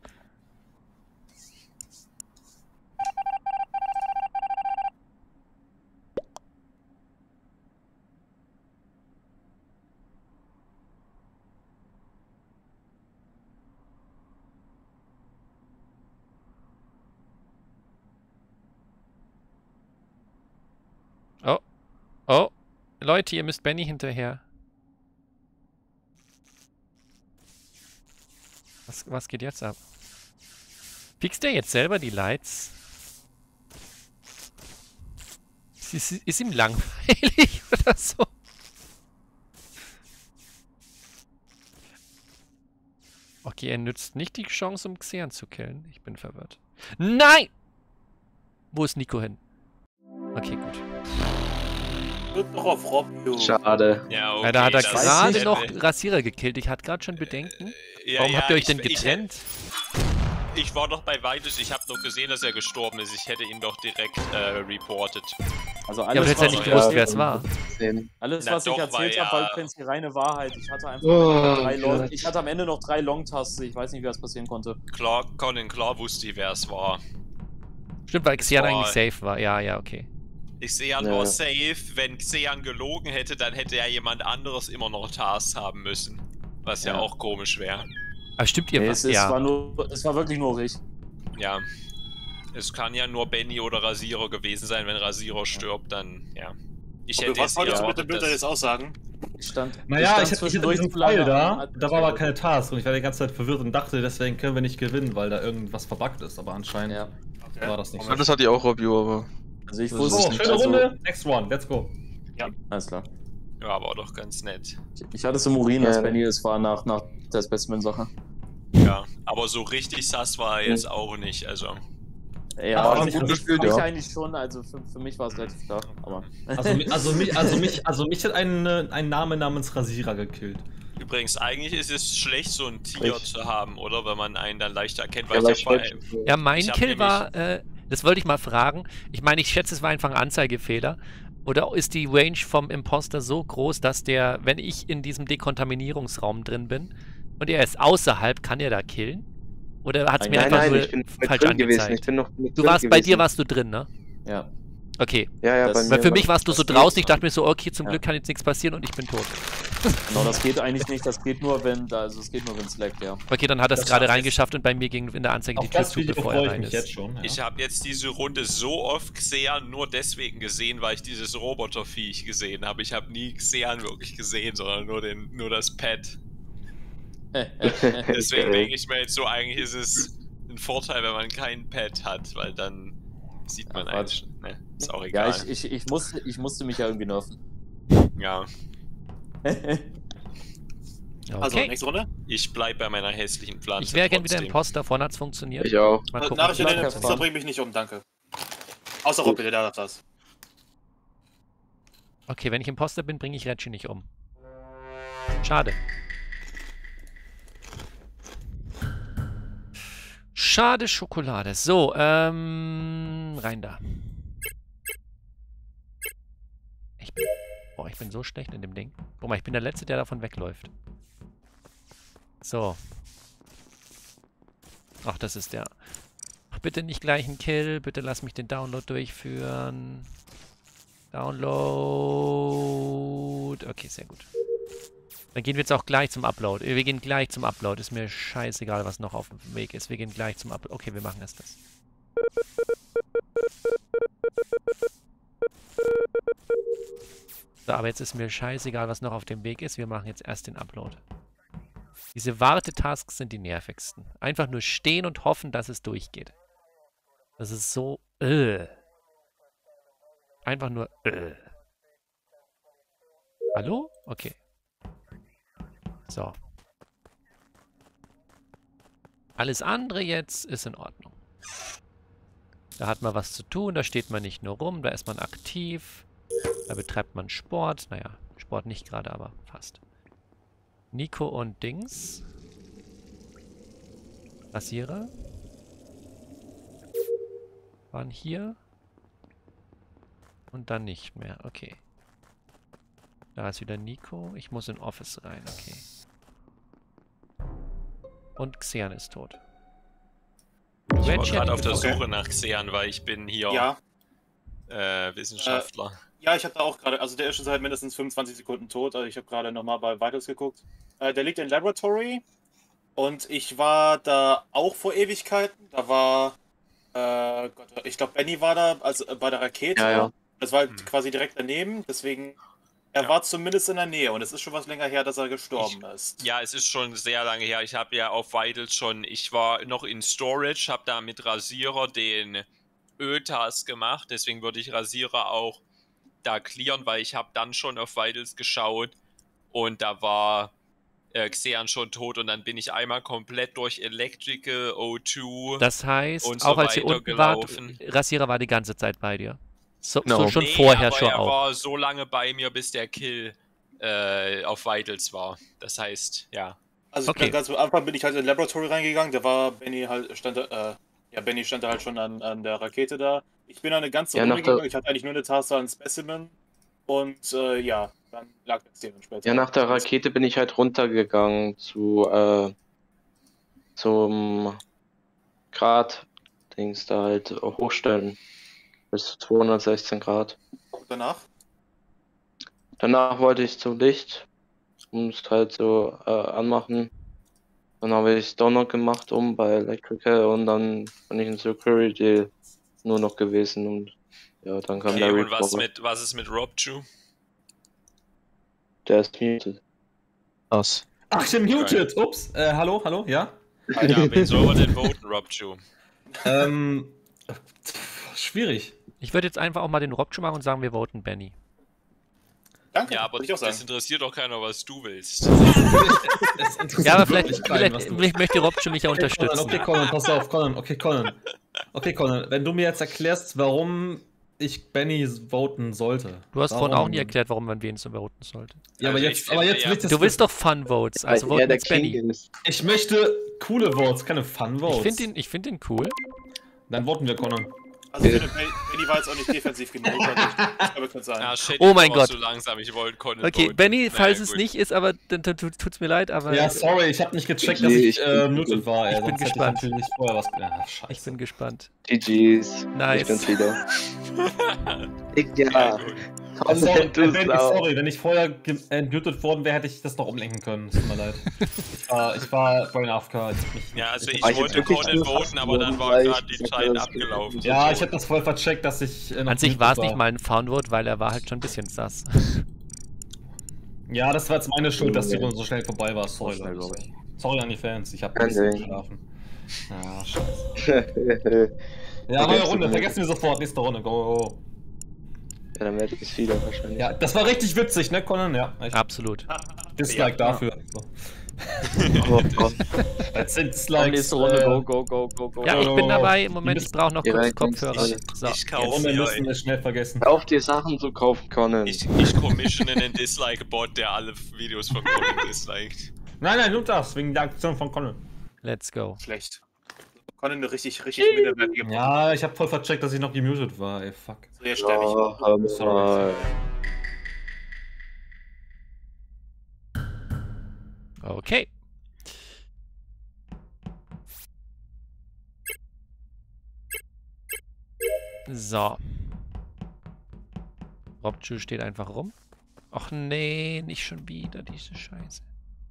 Oh. Oh. Leute, ihr müsst Benny hinterher. Was, was geht jetzt ab? Fixt der jetzt selber die Lights? Ist, ist, ist ihm langweilig oder so? Okay, er nützt nicht die Chance, um Xehan zu killen. Ich bin verwirrt. Nein! Wo ist Nico hin? Okay, gut. Wird doch auf Rob. Schade. Ja, okay, Ja, da hat er das gerade hätte- noch Rasierer gekillt. Ich hatte gerade schon Bedenken. Ja, Warum ja, habt ihr euch ich- denn ich- getrennt? Ich war doch bei Vitus, ich habe noch gesehen, dass er gestorben ist. Ich hätte ihn doch direkt äh, reported. Also Ja, aber du alles, hättest ja was nicht ich gewusst, wer erzählt- es war. Sehen. alles, Na was ich doch, erzählt weil habe, war ja- übrigens die reine Wahrheit. Ich hatte einfach Oh, noch drei Long, Gott. ich hatte am Ende noch drei Long-Tasks. Ich weiß nicht, wie das passieren konnte. Klar, Conan, klar wusste ich, wer es war. Stimmt, weil Xehan war- eigentlich safe war. Ja, ja, okay. Ich sehe ja Ja. nur safe, wenn Xehan gelogen hätte, dann hätte ja jemand anderes immer noch Tasks haben müssen. Was ja, Ja. auch komisch wäre. Aber stimmt ihr Nee, was? es, es, Ja. war nur, es war wirklich nur ich. Ja. Es kann ja nur Benny oder Rasierer gewesen sein. Wenn Rasierer stirbt, dann, ja. Ich hätte Was jetzt wolltest eher du mit dem erwartet, Bild dass- jetzt aussagen? Ich stand. Naja, stand ich, ich hatte zwischendurch diesen zu lange Pfeil da, am- da war aber keine Task und ich war die ganze Zeit verwirrt und dachte, deswegen können wir nicht gewinnen, weil da irgendwas verbuggt ist, aber anscheinend Ja. war das nicht Ja, das hatte ich auch, Robio, aber. Also ich Das wusste ist So, nicht schöne also, Runde, next one, let's go. Alles klar. Ja, war doch ganz nett. Ich, ich hatte es im Urin, als Ja. Benny es war nach, nach der Specimen-Sache. Ja, aber so richtig sass war er jetzt auch nicht, also. Ja, Aber also nicht für mich, gefühlt, für mich ja. eigentlich schon, also für, für mich war es relativ klar. Aber Also, mi- also, mich, also, mich, also mich hat ein, äh, ein Name namens Rasierer gekillt. Übrigens, eigentlich ist es schlecht, so ein Tier Ich- zu haben, oder? Wenn man einen dann leichter erkennt, weil Ja, aber ich ich hab bei, wollte- Ja, mein Ich hab Kill nämlich- war, äh, das wollte ich mal fragen. Ich meine, ich schätze, es war einfach ein Anzeigefehler. Oder ist die Range vom Imposter so groß, dass der, wenn ich in diesem Dekontaminierungsraum drin bin und er ist außerhalb, kann er da killen? Oder hat es mir Nein, einfach Nein, nur ich bin mit falsch drin gewesen. angezeigt? Ich bin noch mit Du drin warst, bei dir gewesen. warst du drin, ne? ja. Okay. Ja, ja, Das- bei Weil mir Weil für war- mich warst du das so geht. draußen, ich dachte mir so, okay, zum Ja. Glück kann jetzt nichts passieren und ich bin tot. Genau, das geht eigentlich nicht. Das geht nur, wenn, da- also es geht nur, wenn es laggt, ja. Okay, dann hat er es Das gerade war- reingeschafft und bei mir ging in der Anzeige die Auf Tür das zu, Video bevor freue er ich rein mich ist. jetzt schon. Ja. ich habe jetzt diese Runde so oft Xehan nur deswegen gesehen, weil ich dieses Roboterviech gesehen habe. Ich habe nie Xehan wirklich gesehen, sondern nur, den, nur das Pad. Deswegen denke ich mir jetzt so, eigentlich ist es ein Vorteil, wenn man kein Pad hat, weil dann sieht man Ach, eigentlich. Ne, ist auch ja, egal. ich, ich, ich, musste, ich musste mich ja irgendwie nerven. Ja, Also, Okay. nächste Runde. ich bleib bei meiner hässlichen Pflanze. Ich wäre gern wieder trotzdem. Imposter, vorne hat es funktioniert. Ich auch. Mal Äh, gucken. Nachricht in den Danke, Imposter Fahren. bringt mich nicht um, danke. Außer Rob, der darf das. Okay, wenn ich Imposter bin, bringe ich Reggie nicht um. Schade. Schade Schokolade. So, ähm, rein da. Ich bin, boah, ich bin so schlecht in dem Ding. Guck mal, ich bin der Letzte, der davon wegläuft. So. Ach, das ist der. Ach, bitte nicht gleich ein Kill. Bitte lass mich den Download durchführen. Download. Okay, sehr gut. Dann gehen wir jetzt auch gleich zum Upload. Wir gehen gleich zum Upload. Ist mir scheißegal, was noch auf dem Weg ist. Wir gehen gleich zum Upload. Okay, wir machen erst das. So, aber jetzt ist mir scheißegal, was noch auf dem Weg ist. Wir machen jetzt erst den Upload. Diese Wartetasks sind die nervigsten. Einfach nur stehen und hoffen, dass es durchgeht. Das ist so... Äh. Einfach nur... Äh. Hallo? Okay. So. Alles andere jetzt ist in Ordnung. Da hat man was zu tun, da steht man nicht nur rum, da ist man aktiv. Da betreibt man Sport. Naja, Sport nicht gerade, aber fast. Nico und Dings. Rasierer. Waren hier. Und dann nicht mehr. Okay. Da ist wieder Nico. Ich muss in Office rein. Okay. Und Xean ist tot. Ich war Red gerade auf der Okay. Suche nach Xean, weil ich bin hier Ja, äh, Wissenschaftler. ja, ich habe da auch gerade, also der ist schon seit mindestens fünfundzwanzig Sekunden tot. Also ich habe gerade nochmal bei Vitals geguckt. Äh, der liegt in Laboratory und ich war da auch vor Ewigkeiten. Da war, äh, Gott, ich glaube Benny war da, also äh, bei der Rakete. Ja, ja. Das war halt Hm. quasi direkt daneben, deswegen, er Ja. war zumindest in der Nähe und es ist schon was länger her, dass er gestorben ist. Ja, es ist schon sehr lange her. Ich habe ja auf Vitals schon, ich war noch in Storage, habe da mit Rasierer den Ö-Task gemacht. Deswegen würde ich Rasierer auch da clearen, weil ich habe dann schon auf Vitals geschaut und da war äh, Xean schon tot und dann bin ich einmal komplett durch Electrical, O zwei. Das heißt, Und so auch als ihr weiter unten wart, gelaufen. Rasierer war die ganze Zeit bei dir. So, Genau. so schon Nee, vorher aber schon er auch. war so lange bei mir, bis der Kill äh, auf Vitals war. Das heißt, ja. Also ich Okay. bin ganz am Anfang bin ich halt in Laboratory reingegangen, da war Benny halt, stand da, äh, ja, Benny stand da halt schon an, an der Rakete da. Ich bin eine ganze Ja, Runde nach der- gegangen, ich hatte eigentlich nur eine Taste an Specimen und äh, ja, dann lag das Thema später. Ja, nach der Rakete bin ich halt runtergegangen zu, äh, zum Grad-Dings da halt hochstellen. Bis zweihundertsechzehn Grad. Und danach? Danach wollte ich zum Licht und es halt so äh, anmachen. Dann habe ich Donner gemacht um bei Electrical und dann bin ich in Security nur noch gewesen und ja, dann kam Okay, der und was, Report. mit, was ist mit Robju? Der ist muted. Was? Ach, ich bin muted. Ups. Äh, hallo, hallo, ja? Ja, wen soll man denn voten, Robju? ähm. pff, Schwierig. Ich würde jetzt einfach auch mal den Robju machen und sagen, wir voten Benny. Danke, Ja, aber würde ich auch das sagen. interessiert doch keiner, was du willst. Es interessiert Ja, aber wirklich vielleicht, keinen, was vielleicht, du- vielleicht möchte Robju mich ja Okay, Conan, unterstützen. okay, Conan, pass auf, Conan, okay, Conan. Okay, Conan, wenn du mir jetzt erklärst, warum ich Benny voten sollte. Du hast warum? vorhin auch nie erklärt, warum man wen so voten sollte. Ja, aber Also jetzt, ich aber finde, jetzt ja. willst Du willst doch Fun-Votes, also Weil voten er der jetzt Benny. King ist. Ich möchte coole Votes, keine Fun-Votes. Ich finde ihn, ich find ihn cool. Dann voten wir Conan. Also ich finde, Benny Benny war jetzt auch nicht defensiv genug, also ich, ich glaube, kann sein. Ah, shit, Oh ich mein war Gott. so langsam, ich wollte Conan Okay, voten. Benny, Naja, falls es gut. nicht ist, aber dann dann tut- tut's mir leid, aber Ja, sorry, ich habe nicht gecheckt, dass Nee, ich ich äh, bin- muted war. Ey. Ich bin Sonst hätte gespannt. Ich natürlich vorher was. Ja, scheiße. ich bin gespannt. G Gs. Nice. Ich bin's wieder. Ich, Ja, ja. gut. Ah, sorry, Content, du äh, Benny, Sau. sorry, wenn ich vorher ge- entmutet worden wäre, hätte ich das noch umlenken können. Es tut mir leid. Ich war, ich war Brain A F K. Ich hab mich- Ja, also ich War ich jetzt wollte wirklich Conan nur voten, fast aber dann geworden, war weil gerade ich die gesagt Zeit habe, das abgelaufen. geht Ja, ich habe das voll vercheckt, dass ich. Äh, noch An sich muted war es nicht mal ein Found-Vote, weil er war halt schon ein bisschen sass. Ja, das war jetzt meine Schuld, dass die Runde so schnell vorbei war. Sorry, Schnell, Leute. glaub ich. Sorry an die Fans, ich habe Kein ein bisschen Ding. geschlafen. Ja, scheiße. Ja, neue Vergesst Runde, du vergessen wir sofort, nächste Runde, go. Ja, dann werde ich es wieder wahrscheinlich. Ja, das war richtig witzig, ne, Conan? Ja, echt. Absolut. Dislike Ja. dafür. So. Oh, oh. Jetzt sind Komm, Dislikes. nächste Runde, äh, go, go, go, go, go. Ja, ich bin dabei. Im Moment, Die ich brauche noch Ja, kurz ich- Kopfhörer. ich- So. Ich Die kaufe Runde hier müssen wir ein, schnell vergessen. Auf dir Sachen zu kaufen, Conan. ich, ich commissione einen Dislike-Bot, der alle Videos von Conan disliked. Nein, nein, nur das, wegen der Aktion von Conan. Let's go. Schlecht. Conan eine richtig, richtig minderwertige Ja, ich habe voll vercheckt, dass ich noch gemutet war, ey, fuck. So, jetzt sterbe ich. Oh, hör mal. Sorry. Okay. So. Robju steht einfach rum. Ach nee, nicht schon wieder diese Scheiße.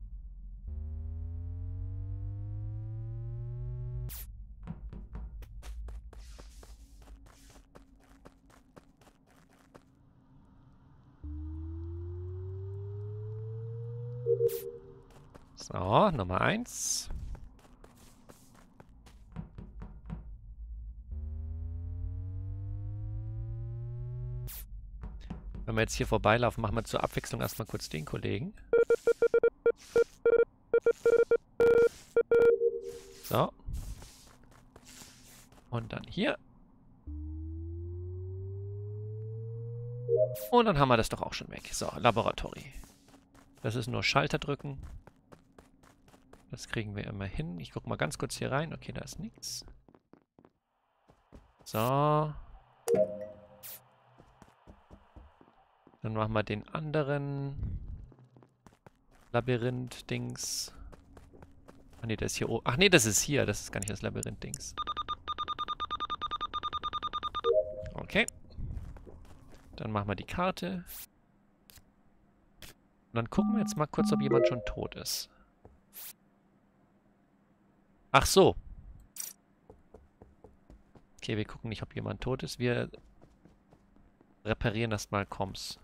So, Nummer eins. Wenn wir jetzt hier vorbeilaufen, machen wir zur Abwechslung erstmal kurz den Kollegen. So. Und dann hier. Und dann haben wir das doch auch schon weg. So, Laboratory. Das ist nur Schalter drücken. Das kriegen wir immer hin. Ich gucke mal ganz kurz hier rein. Okay, da ist nichts. So. Dann machen wir den anderen Labyrinth-Dings. Ach nee, der ist hier oben. Ach nee, das ist hier. Das ist gar nicht das Labyrinth-Dings. Okay. Dann machen wir die Karte. Und dann gucken wir jetzt mal kurz, ob jemand schon tot ist. Ach so. Okay, wir gucken nicht, ob jemand tot ist. Wir reparieren erstmal Comms.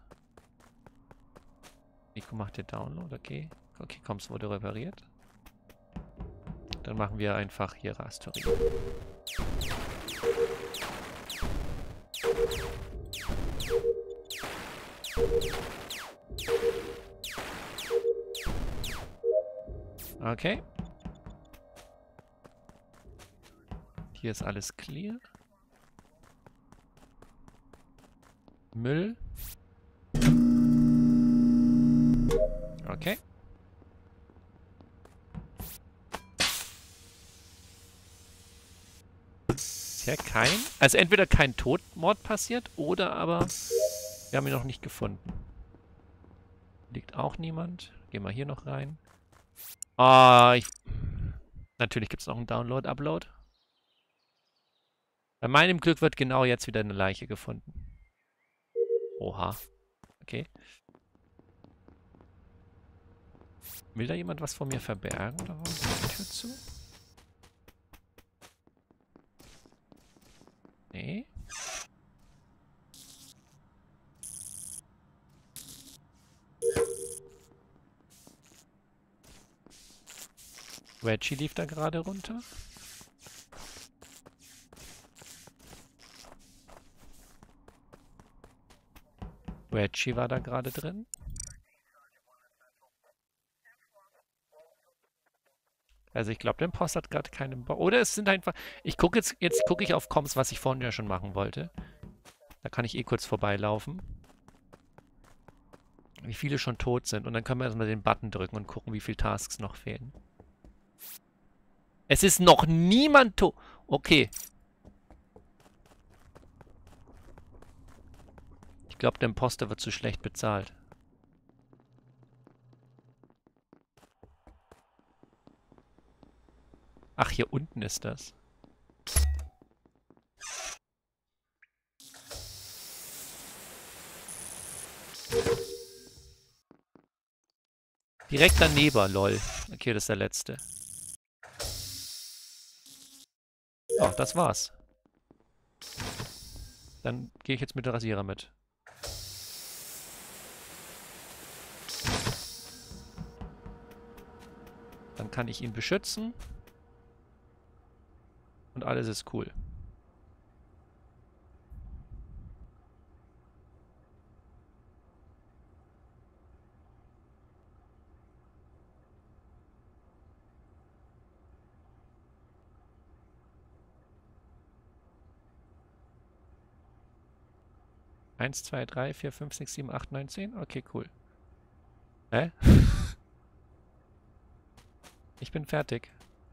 Nico macht den Download, okay. Okay, Comms wurde repariert. Dann machen wir einfach hier Rastory. Okay. Hier ist alles clear. Müll. Okay. Bisher kein. Also entweder kein Todmord passiert oder aber wir haben ihn noch nicht gefunden. Liegt auch niemand. Gehen wir hier noch rein. Ah, ich... Natürlich gibt es noch einen Download, Upload. Bei meinem Glück wird genau jetzt wieder eine Leiche gefunden. Oha. Okay. Will da jemand was von mir verbergen? Oder warum ist die Tür zu? Nee. Reggie lief da gerade runter. Reggie war da gerade drin. Also ich glaube, der Imposter hat gerade keinen Bock. Oder es sind einfach... Ich gucke jetzt, jetzt gucke ich auf Comms, was ich vorhin ja schon machen wollte. Da kann ich eh kurz vorbeilaufen. Wie viele schon tot sind. Und dann können wir erstmal den Button drücken und gucken, wie viele Tasks noch fehlen. Es ist noch niemand tot. Okay. Ich glaube, der Imposter wird zu schlecht bezahlt. Ach, hier unten ist das. Direkt daneben, lol. Okay, das ist der letzte. Oh, das war's. Dann gehe ich jetzt mit der Rasierer mit. Dann kann ich ihn beschützen. Und alles ist cool. eins, zwei, drei, vier, fünf, sechs, sieben, acht, neun, zehn. Okay, cool. Hä? Ich bin fertig.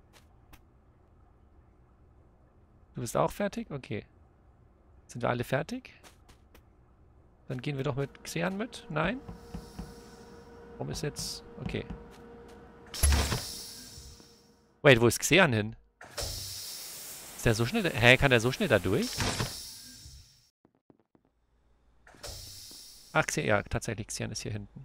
Du bist auch fertig? Okay. Sind wir alle fertig? Dann gehen wir doch mit Xehan mit. Nein? Warum ist jetzt... Okay. Wait, wo ist Xehan hin? Ist der so schnell... Hä, kann der so schnell da durch? Ach, Xian, ja, tatsächlich, Xian ist hier hinten.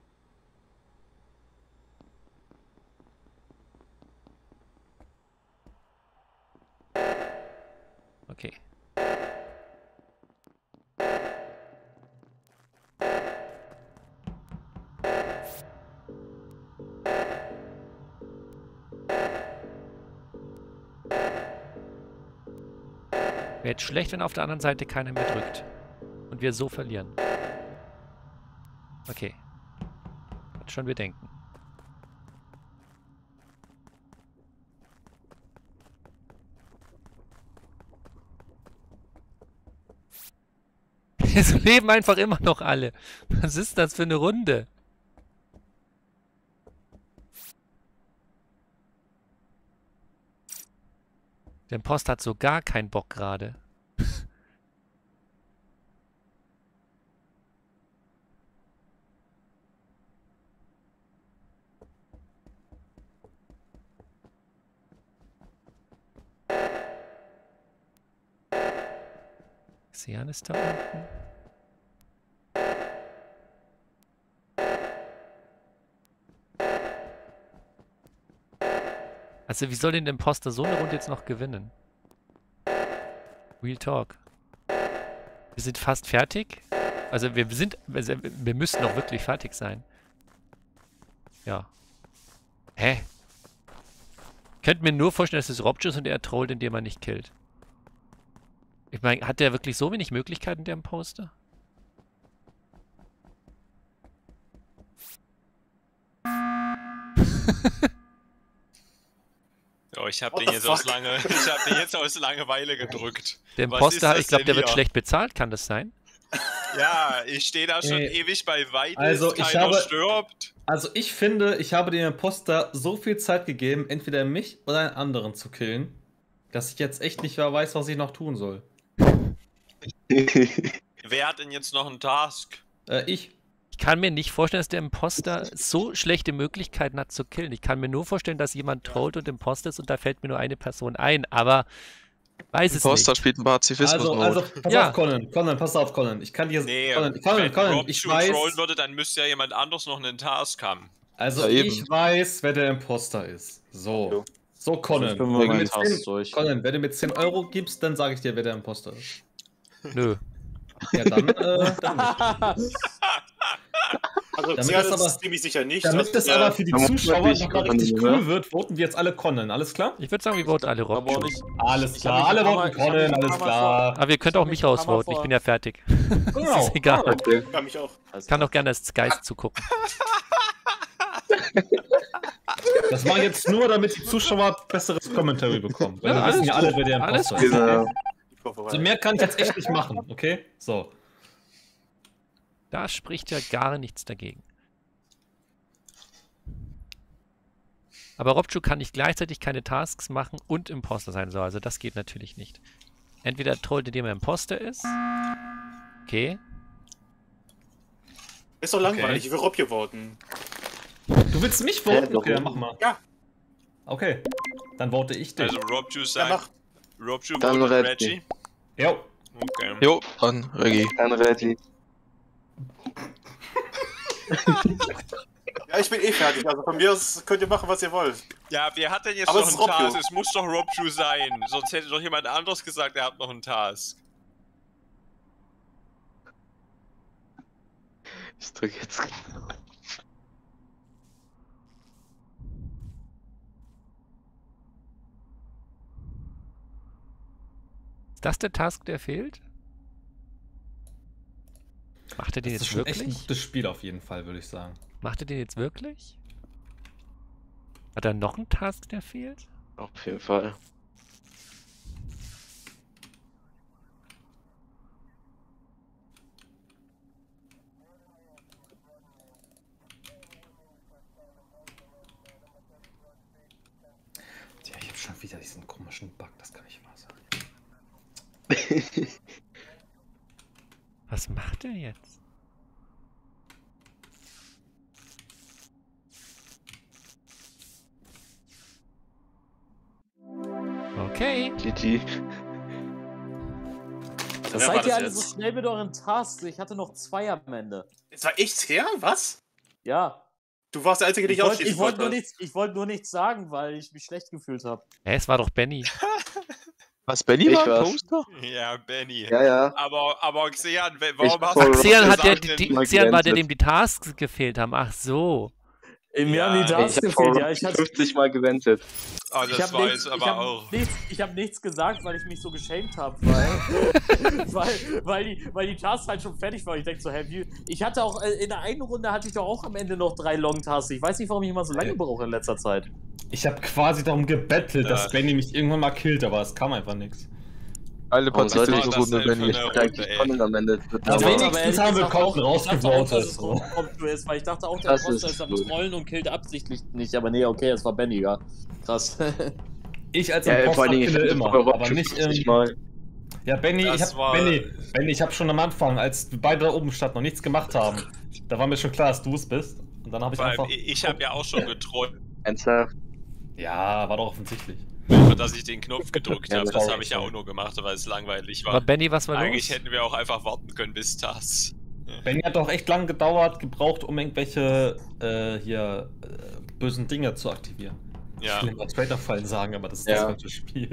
Okay. Wäre jetzt schlecht, wenn auf der anderen Seite keiner mehr drückt. Und wir so verlieren. Okay. Hat schon Bedenken. Es leben einfach immer noch alle. Was ist das für eine Runde? Der Imposter hat so gar keinen Bock gerade. Xian ist da unten. Also wie soll denn der Imposter so eine Runde jetzt noch gewinnen? Real Talk. Wir sind fast fertig. Also wir sind, also wir müssten auch wirklich fertig sein. Ja. Hä? Ich könnte mir nur vorstellen, dass es Robjus und er trollt, indem er nicht killt. Ich meine, hat der wirklich so wenig Möglichkeiten, der Imposter? Oh, ich habe What den the jetzt aus fuck? lange, ich habe den jetzt aus Langeweile gedrückt. Der Was ist Imposter, das ich glaube, denn der wird hier? schlecht bezahlt, kann das sein? Ja, ich stehe da schon Ey, ewig bei Weidis, also ich keiner habe- stirbt. Also ich finde, ich habe dem Imposter so viel Zeit gegeben, entweder mich oder einen anderen zu killen, dass ich jetzt echt nicht mehr weiß, was ich noch tun soll. Wer hat denn jetzt noch einen Task? Äh, ich. Ich kann mir nicht vorstellen, dass der Imposter so schlechte Möglichkeiten hat zu killen. Ich kann mir nur vorstellen, dass jemand trollt und Imposter ist und da fällt mir nur eine Person ein, aber weiß es Imposter nicht. spielt einen Also, Pazifismus-Mode. also pass Ja. auf, Conan. Conan, pass auf, Conan. Ich kann dir... Nee, Conan, Conan, wenn Conan, Rob ich Trollen weiß... würde, dann müsste ja jemand anderes noch einen Task haben. Also Ja, eben. ich weiß, wer der Imposter ist. So. Jo. So, Conan. Ich bin Wenn mal du meinen mir Task zehn, durch. Conan, wenn du mir zehn Euro gibst, dann sage ich dir, wer der Imposter ist. Nö. Ja, dann, äh, dann nicht. Also Damit Xian das aber- ist ziemlich sicher nicht. Damit also, das äh, aber für die da muss man Zuschauer wirklich nochmal richtig Conan, cool ne? wird, voten wir jetzt alle Conan. Alles klar? Ich würde sagen, wir voten alle Aber auch Rob. nicht. Alles Ich klar, hab mich alle ein paar voten Mal- ich hab mich Conan, ein paar alles Mal klar. Aber ihr könnt auch Ich mich hab mich ein paar Mal rausvoten, ich vor- bin ja fertig. Genau. Das ist egal. Ah, Okay. kann mich auch. Alles Kann klar. doch gerne als Geist zugucken. Das war jetzt nur, damit die Zuschauer besseres Commentary bekommen. Weil Ja, wir alles wissen ja alle, wer der Alles Imposter ist. Genau. Ich hoffe, Also mehr kann ich jetzt echt nicht machen, okay? So. Da spricht ja gar nichts dagegen. Aber Robju kann nicht gleichzeitig keine Tasks machen und Imposter sein. So, also das geht natürlich nicht. Entweder trollt, indem er Imposter ist. Okay. Ist doch langweilig, ich will Rob hier voten. Du willst mich voten? Ja, Okay, dann warum? mach mal. Ja. Okay. Dann vote ich dich. Also Robju Ja, sagt, mach. Robju Dann votet Reggie. Reggie. Jo. Okay. Jo, dann Reggie. Dann Reggie. Ja, ich bin eh fertig. Also von mir aus könnt ihr machen, was ihr wollt. Ja, wer hat denn jetzt Aber noch es ist einen Robju. Task? Es muss doch Robju sein. Sonst hätte doch jemand anderes gesagt, er hat noch einen Task. Ich drücke jetzt. Ist das der Task, der fehlt? Macht er den Das ist jetzt schon echt ein wirklich? gutes Spiel auf jeden Fall, würde ich sagen. Macht er den jetzt wirklich? Hat er noch einen Task, der fehlt? Auf jeden Fall. Tja, ich habe schon wieder diesen komischen Bug, das kann nicht wahr sein. Was macht er jetzt? Okay. G G. Also, Was wer war seid ihr das alle so jetzt? schnell mit euren Tasks? Ich hatte noch zwei am Ende. Es war echt her? Was? Ja. Du warst der Einzige, der Ich dich wollte ausschließen wollt nur, wollte. nichts- ich wollt nur nichts sagen, weil ich mich schlecht gefühlt habe. Hä, es war doch Benny. Was, Benny Ich war ein war's. Poster? Ja, Benny. Ja, ja. Aber, aber Xean, we- warum Ich- hast Voll du Xehan hat der, gesagt, die, denn- mal Xehan war der, gewendet. dem die Tasks gefehlt haben. Ach so. Mir Ja, haben die ich Tasks Ich habe gefehlt, vor ja. Ich hatte, fünfzig Mal gewendet. Oh, ich das hab war nichts, jetzt ich aber hab auch. nichts, ich hab nichts gesagt, weil ich mich so geschämt habe, weil, weil, weil, die, weil die Tasks halt schon fertig waren. Ich denke so, hä, wie, ich hatte auch, äh, in der einen Runde hatte ich doch auch am Ende noch drei Long-Tasks. Ich weiß nicht, warum ich immer so lange brauche in letzter Zeit. Ich habe quasi darum gebettelt, Ja. dass Benny mich irgendwann mal killt, aber es kam einfach nichts. Alle Warum sollte ich Pazifismus-Runde, das denn Benny. für eine- Ich eigentlich ey. Conan am Ende. Das wird Ja, aber- wenigstens aber ehrlich haben wir gesagt Colton auch- ich dachte auch, rausgevotet, dass es so. Compton ist, weil ich dachte auch, der Das Imposter ist ist am gut. Trollen und killt absichtlich nicht. Aber nee, okay, es war Benny, ja. Krass. Ich als Ja, vor Imposter allen Dingen, ich kille hatte immer, vorher aber schon nicht fünfzig im... Mal. Ja, Benny, ich Das hab, war- Benny, Benny, ich habe schon am Anfang, als wir beide da oben standen, noch nichts gemacht haben, da war mir schon klar, dass du es bist. Und dann habe ich Vor allem, einfach... ich ich habe ja auch schon getrollt, Ernsthaft? Ja, war doch offensichtlich. dass ich den Knopf gedrückt Ja, habe. das Das auch habe ich ja so. auch nur gemacht, weil es langweilig Aber war. Benny, was war Eigentlich los? hätten wir auch einfach warten können bis das. Benny hat doch echt lang gedauert, gebraucht, um irgendwelche, äh, hier, äh, bösen Dinge zu aktivieren. Ja. Ich will immer Traitor-Fallen sagen, aber das ist Ja. das falsche Spiel.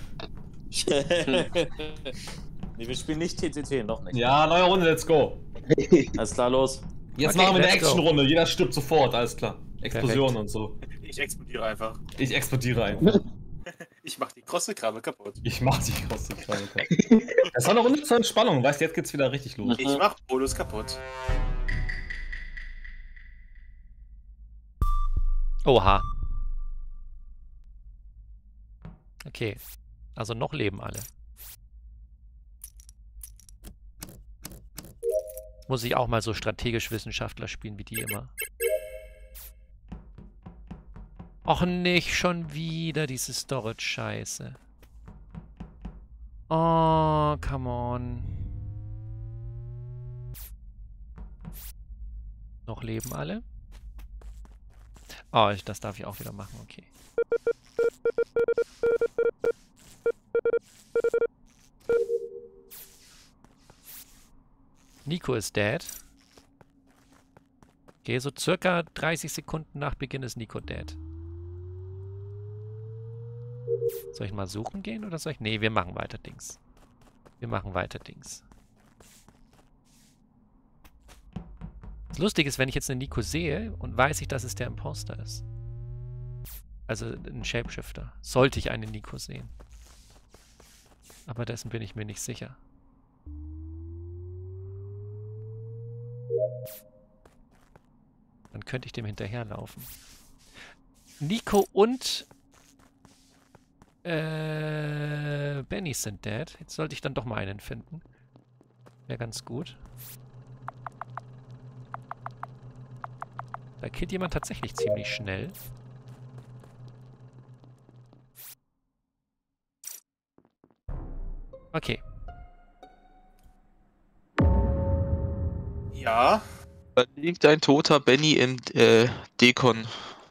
Nee, wir spielen nicht T T T, noch nicht. Ja, neue Runde, let's go. Alles klar, los. Jetzt Okay, machen wir eine let's go. Action-Runde, jeder stirbt sofort, alles klar. Explosionen und so. Ich explodiere einfach. Ich explodiere einfach. Ich mach die große Krabbe kaputt. Ich mach die große Krabbe. Das war eine Runde zur Entspannung, weißt du, jetzt geht's wieder richtig los. Ich mach Bolus kaputt. Oha. Okay. Also noch leben alle. Muss ich auch mal so strategisch Wissenschaftler spielen wie die immer. Och nicht schon wieder diese Storage-Scheiße. Oh, come on. Noch leben alle? Oh, ich, das darf ich auch wieder machen, okay. Nico ist dead. Okay, so circa dreißig Sekunden nach Beginn ist Nico dead. Soll ich mal suchen gehen oder soll ich... Nee, wir machen weiter Dings. Wir machen weiter Dings. Das Lustige ist, wenn ich jetzt einen Nico sehe und weiß ich, dass es der Imposter ist. Also ein Shapeshifter. Sollte ich einen Nico sehen. Aber dessen bin ich mir nicht sicher. Dann könnte ich dem hinterherlaufen. Nico und äh, Benny sind dead. Jetzt sollte ich dann doch mal einen finden. Wäre ganz gut. Da killt jemand tatsächlich ziemlich schnell. Okay. Ja. Da liegt ein toter Benny im äh, Dekon.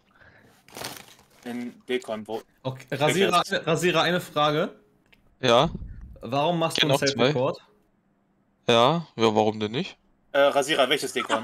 In Decon, wo. Okay, Rasierer, eine, Rasierer, eine Frage. Ja, Warum machst du Kenn einen noch zwei. Self-Record? ja, ja, warum denn nicht? Äh, Rasierer, welches Decon?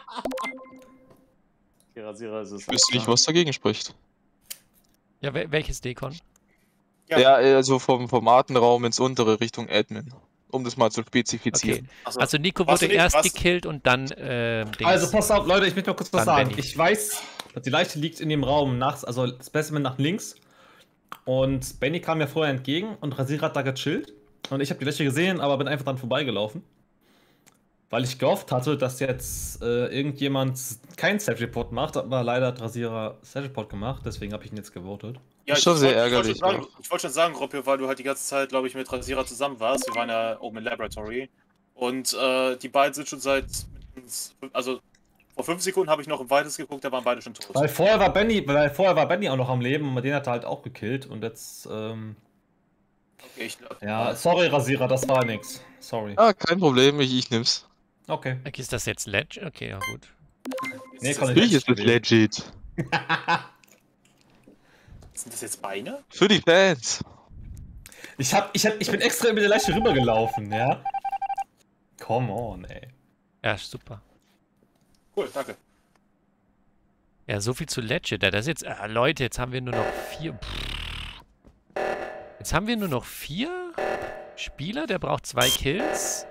Die Rasierer ist es. Ich wüsste nicht, was dagegen spricht. Ja, wel welches Dekon? Ja. Ja, also vom Formatenraum ins untere Richtung Admin. Um das mal zu spezifizieren. Okay. Achso. Also Nico Warst wurde du nicht- erst warst- gekillt und dann ähm, Dings. Also pass auf, Leute, ich möchte noch kurz was Dann sagen. Benny. Ich weiß, dass die Leiche liegt in dem Raum nachts, also Specimen nach links. Und Benny kam mir vorher entgegen und Rasierer hat da gechillt. Und ich habe die Leiche gesehen, aber bin einfach dran vorbeigelaufen. Weil ich gehofft hatte, dass jetzt äh, irgendjemand keinen Self-Report macht, aber leider hat Rasierer Self-Report gemacht, deswegen habe ich ihn jetzt gewotet. Ja, Ist schon ich sehr wollte- ich wollte ärgerlich, schon sagen- ja. Ich wollte schon sagen, Roppio, weil du halt die ganze Zeit, glaube ich, mit Rasierer zusammen warst. Wir waren ja oben im Laboratory. Und äh, die beiden sind schon seit. Also, vor fünf Sekunden habe ich noch im Weitest geguckt, da waren beide schon tot. Weil vorher war Benny, weil vorher war Benny auch noch am Leben und den hat er halt auch gekillt und jetzt, ähm, Okay, ich glaub, ja, sorry Rasierer, das war nix. Sorry. Ah, kein Problem, ich, ich nehm's. Okay. Okay, ist das jetzt Ledge? Okay, ja gut. Ist Nee, das, Colin. Natürlich ist das legit. sind das jetzt Beine? Für die Fans. Ich hab, ich hab, ich bin extra über die Leiche rübergelaufen, ja? Come on, ey. Ja, super. Cool, danke. Ja, so viel zu Legit. Das ist jetzt, äh, Leute, jetzt haben wir nur noch vier. Pff. Jetzt haben wir nur noch vier Spieler. Der braucht zwei Kills.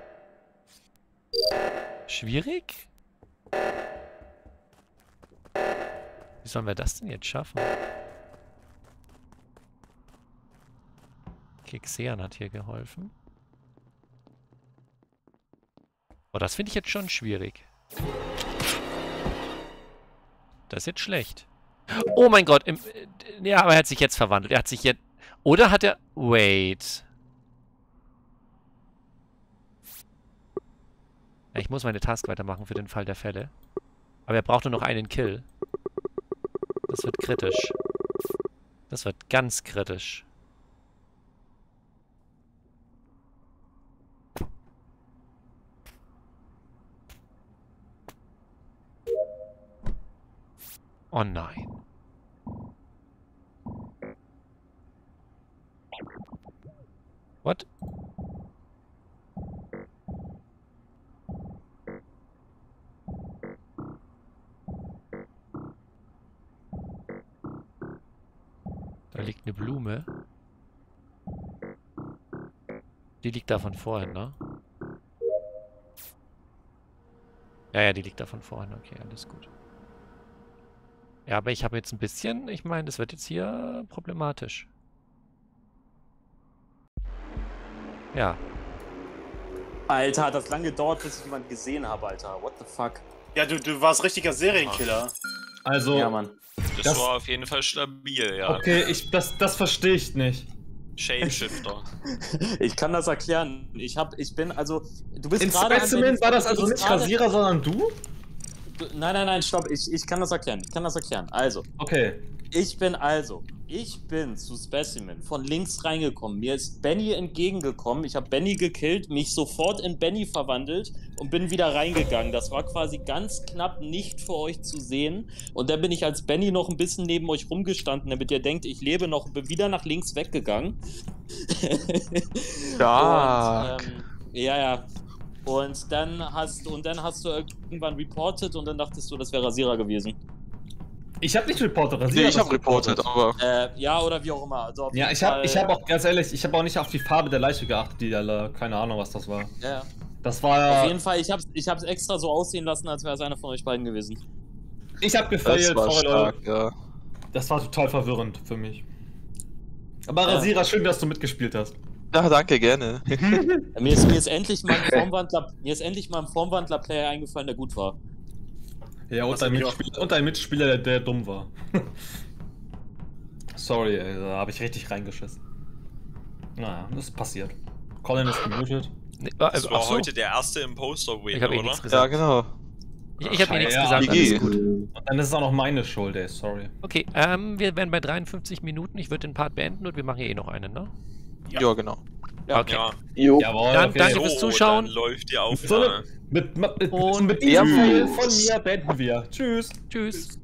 Schwierig. Wie sollen wir das denn jetzt schaffen? Okay, Xean hat hier geholfen. Oh, das finde ich jetzt schon schwierig. Das ist jetzt schlecht. Oh mein Gott. Im, äh, ja, aber er hat sich jetzt verwandelt. Er hat sich jetzt... Oder hat er... Wait. Ja, ich muss meine Task weitermachen für den Fall der Fälle. Aber er braucht nur noch einen Kill. Das wird kritisch. Das wird ganz kritisch. Oh nein. What? Da liegt eine Blume. Die liegt da von vorhin, ne? Ja, ja, die liegt da von vorhin. Okay, alles gut. Ja, aber ich habe jetzt ein bisschen... Ich meine, das wird jetzt hier problematisch. Ja. Alter, hat das lange gedauert, bis ich jemanden gesehen habe, Alter. What the fuck? Ja, du, du warst richtiger Serienkiller. Also, Ja, Mann. Das, Das- war auf jeden Fall stabil, ja. okay, ich, das, das verstehe ich nicht. Shapeshifter. Ich kann das erklären. Ich hab, ich bin, also, du bist In gerade... an Specimen den- war das du also bist nicht gerade- Rasierer, sondern du? Du- Nein, nein, nein, stopp. Ich, ich kann das erklären. Ich kann das erklären. Also, Okay. ich bin also, ich bin zu Specimen von links reingekommen. Mir ist Benny entgegengekommen. Ich habe Benny gekillt, mich sofort in Benny verwandelt und bin wieder reingegangen. Das war quasi ganz knapp nicht für euch zu sehen. Und dann bin ich als Benny noch ein bisschen neben euch rumgestanden, damit ihr denkt, ich lebe noch, und bin wieder nach links weggegangen. Stark. Und, ähm, ja, ja. Und dann hast und dann hast du irgendwann reported und dann dachtest du, das wäre Rasierer gewesen. Ich habe nicht reportet, Rasierer Nee, ich hat habe reportet, aber Äh, ja, oder wie auch immer. Also auf Ja, jeden ich habe Fall- ich hab auch, ganz ehrlich, ich habe auch nicht auf die Farbe der Leiche geachtet, die da, keine Ahnung, was das war. Ja, Das war auf ja, jeden Fall, ich hab's, ich hab's extra so aussehen lassen, als wäre es einer von euch beiden gewesen. ich habe das gefailt, war sorry, stark, Leute. ja. Das war total verwirrend für mich. Aber Ja. Rasierer, schön, dass du mitgespielt hast. Ja, danke, gerne. Mir ist, mir ist endlich mal ein Formwandler, mir ist endlich mal ein Formwandler-Player eingefallen, der gut war. Ja, und Was ein, hab ich auch- Mitspieler, und ein Mitspieler, der, der dumm war. Sorry, ey, da habe ich richtig reingeschissen. Naja, das ist passiert. Colin ist gemutet. Nee, äh, Das war ach so. heute der erste Imposter-Win, Ich habe eh oder? nichts Ja, gesagt. genau. Ich, ich habe eh nichts Ja, gesagt, G alles G. gut. Und dann ist es auch noch meine Schuld, ey, sorry. Okay, ähm, wir werden bei dreiundfünfzig Minuten. Ich würde den Part beenden und wir machen ja eh noch einen, ne? Ja, genau. Okay. Ja. Jo. Jawohl, Dann danke So, fürs Zuschauen. Dann läuft die So, Aufnahme. mit, mit, mit, Und mit diesem Servus. Fail von mir beenden wir. Tschüss. Tschüss.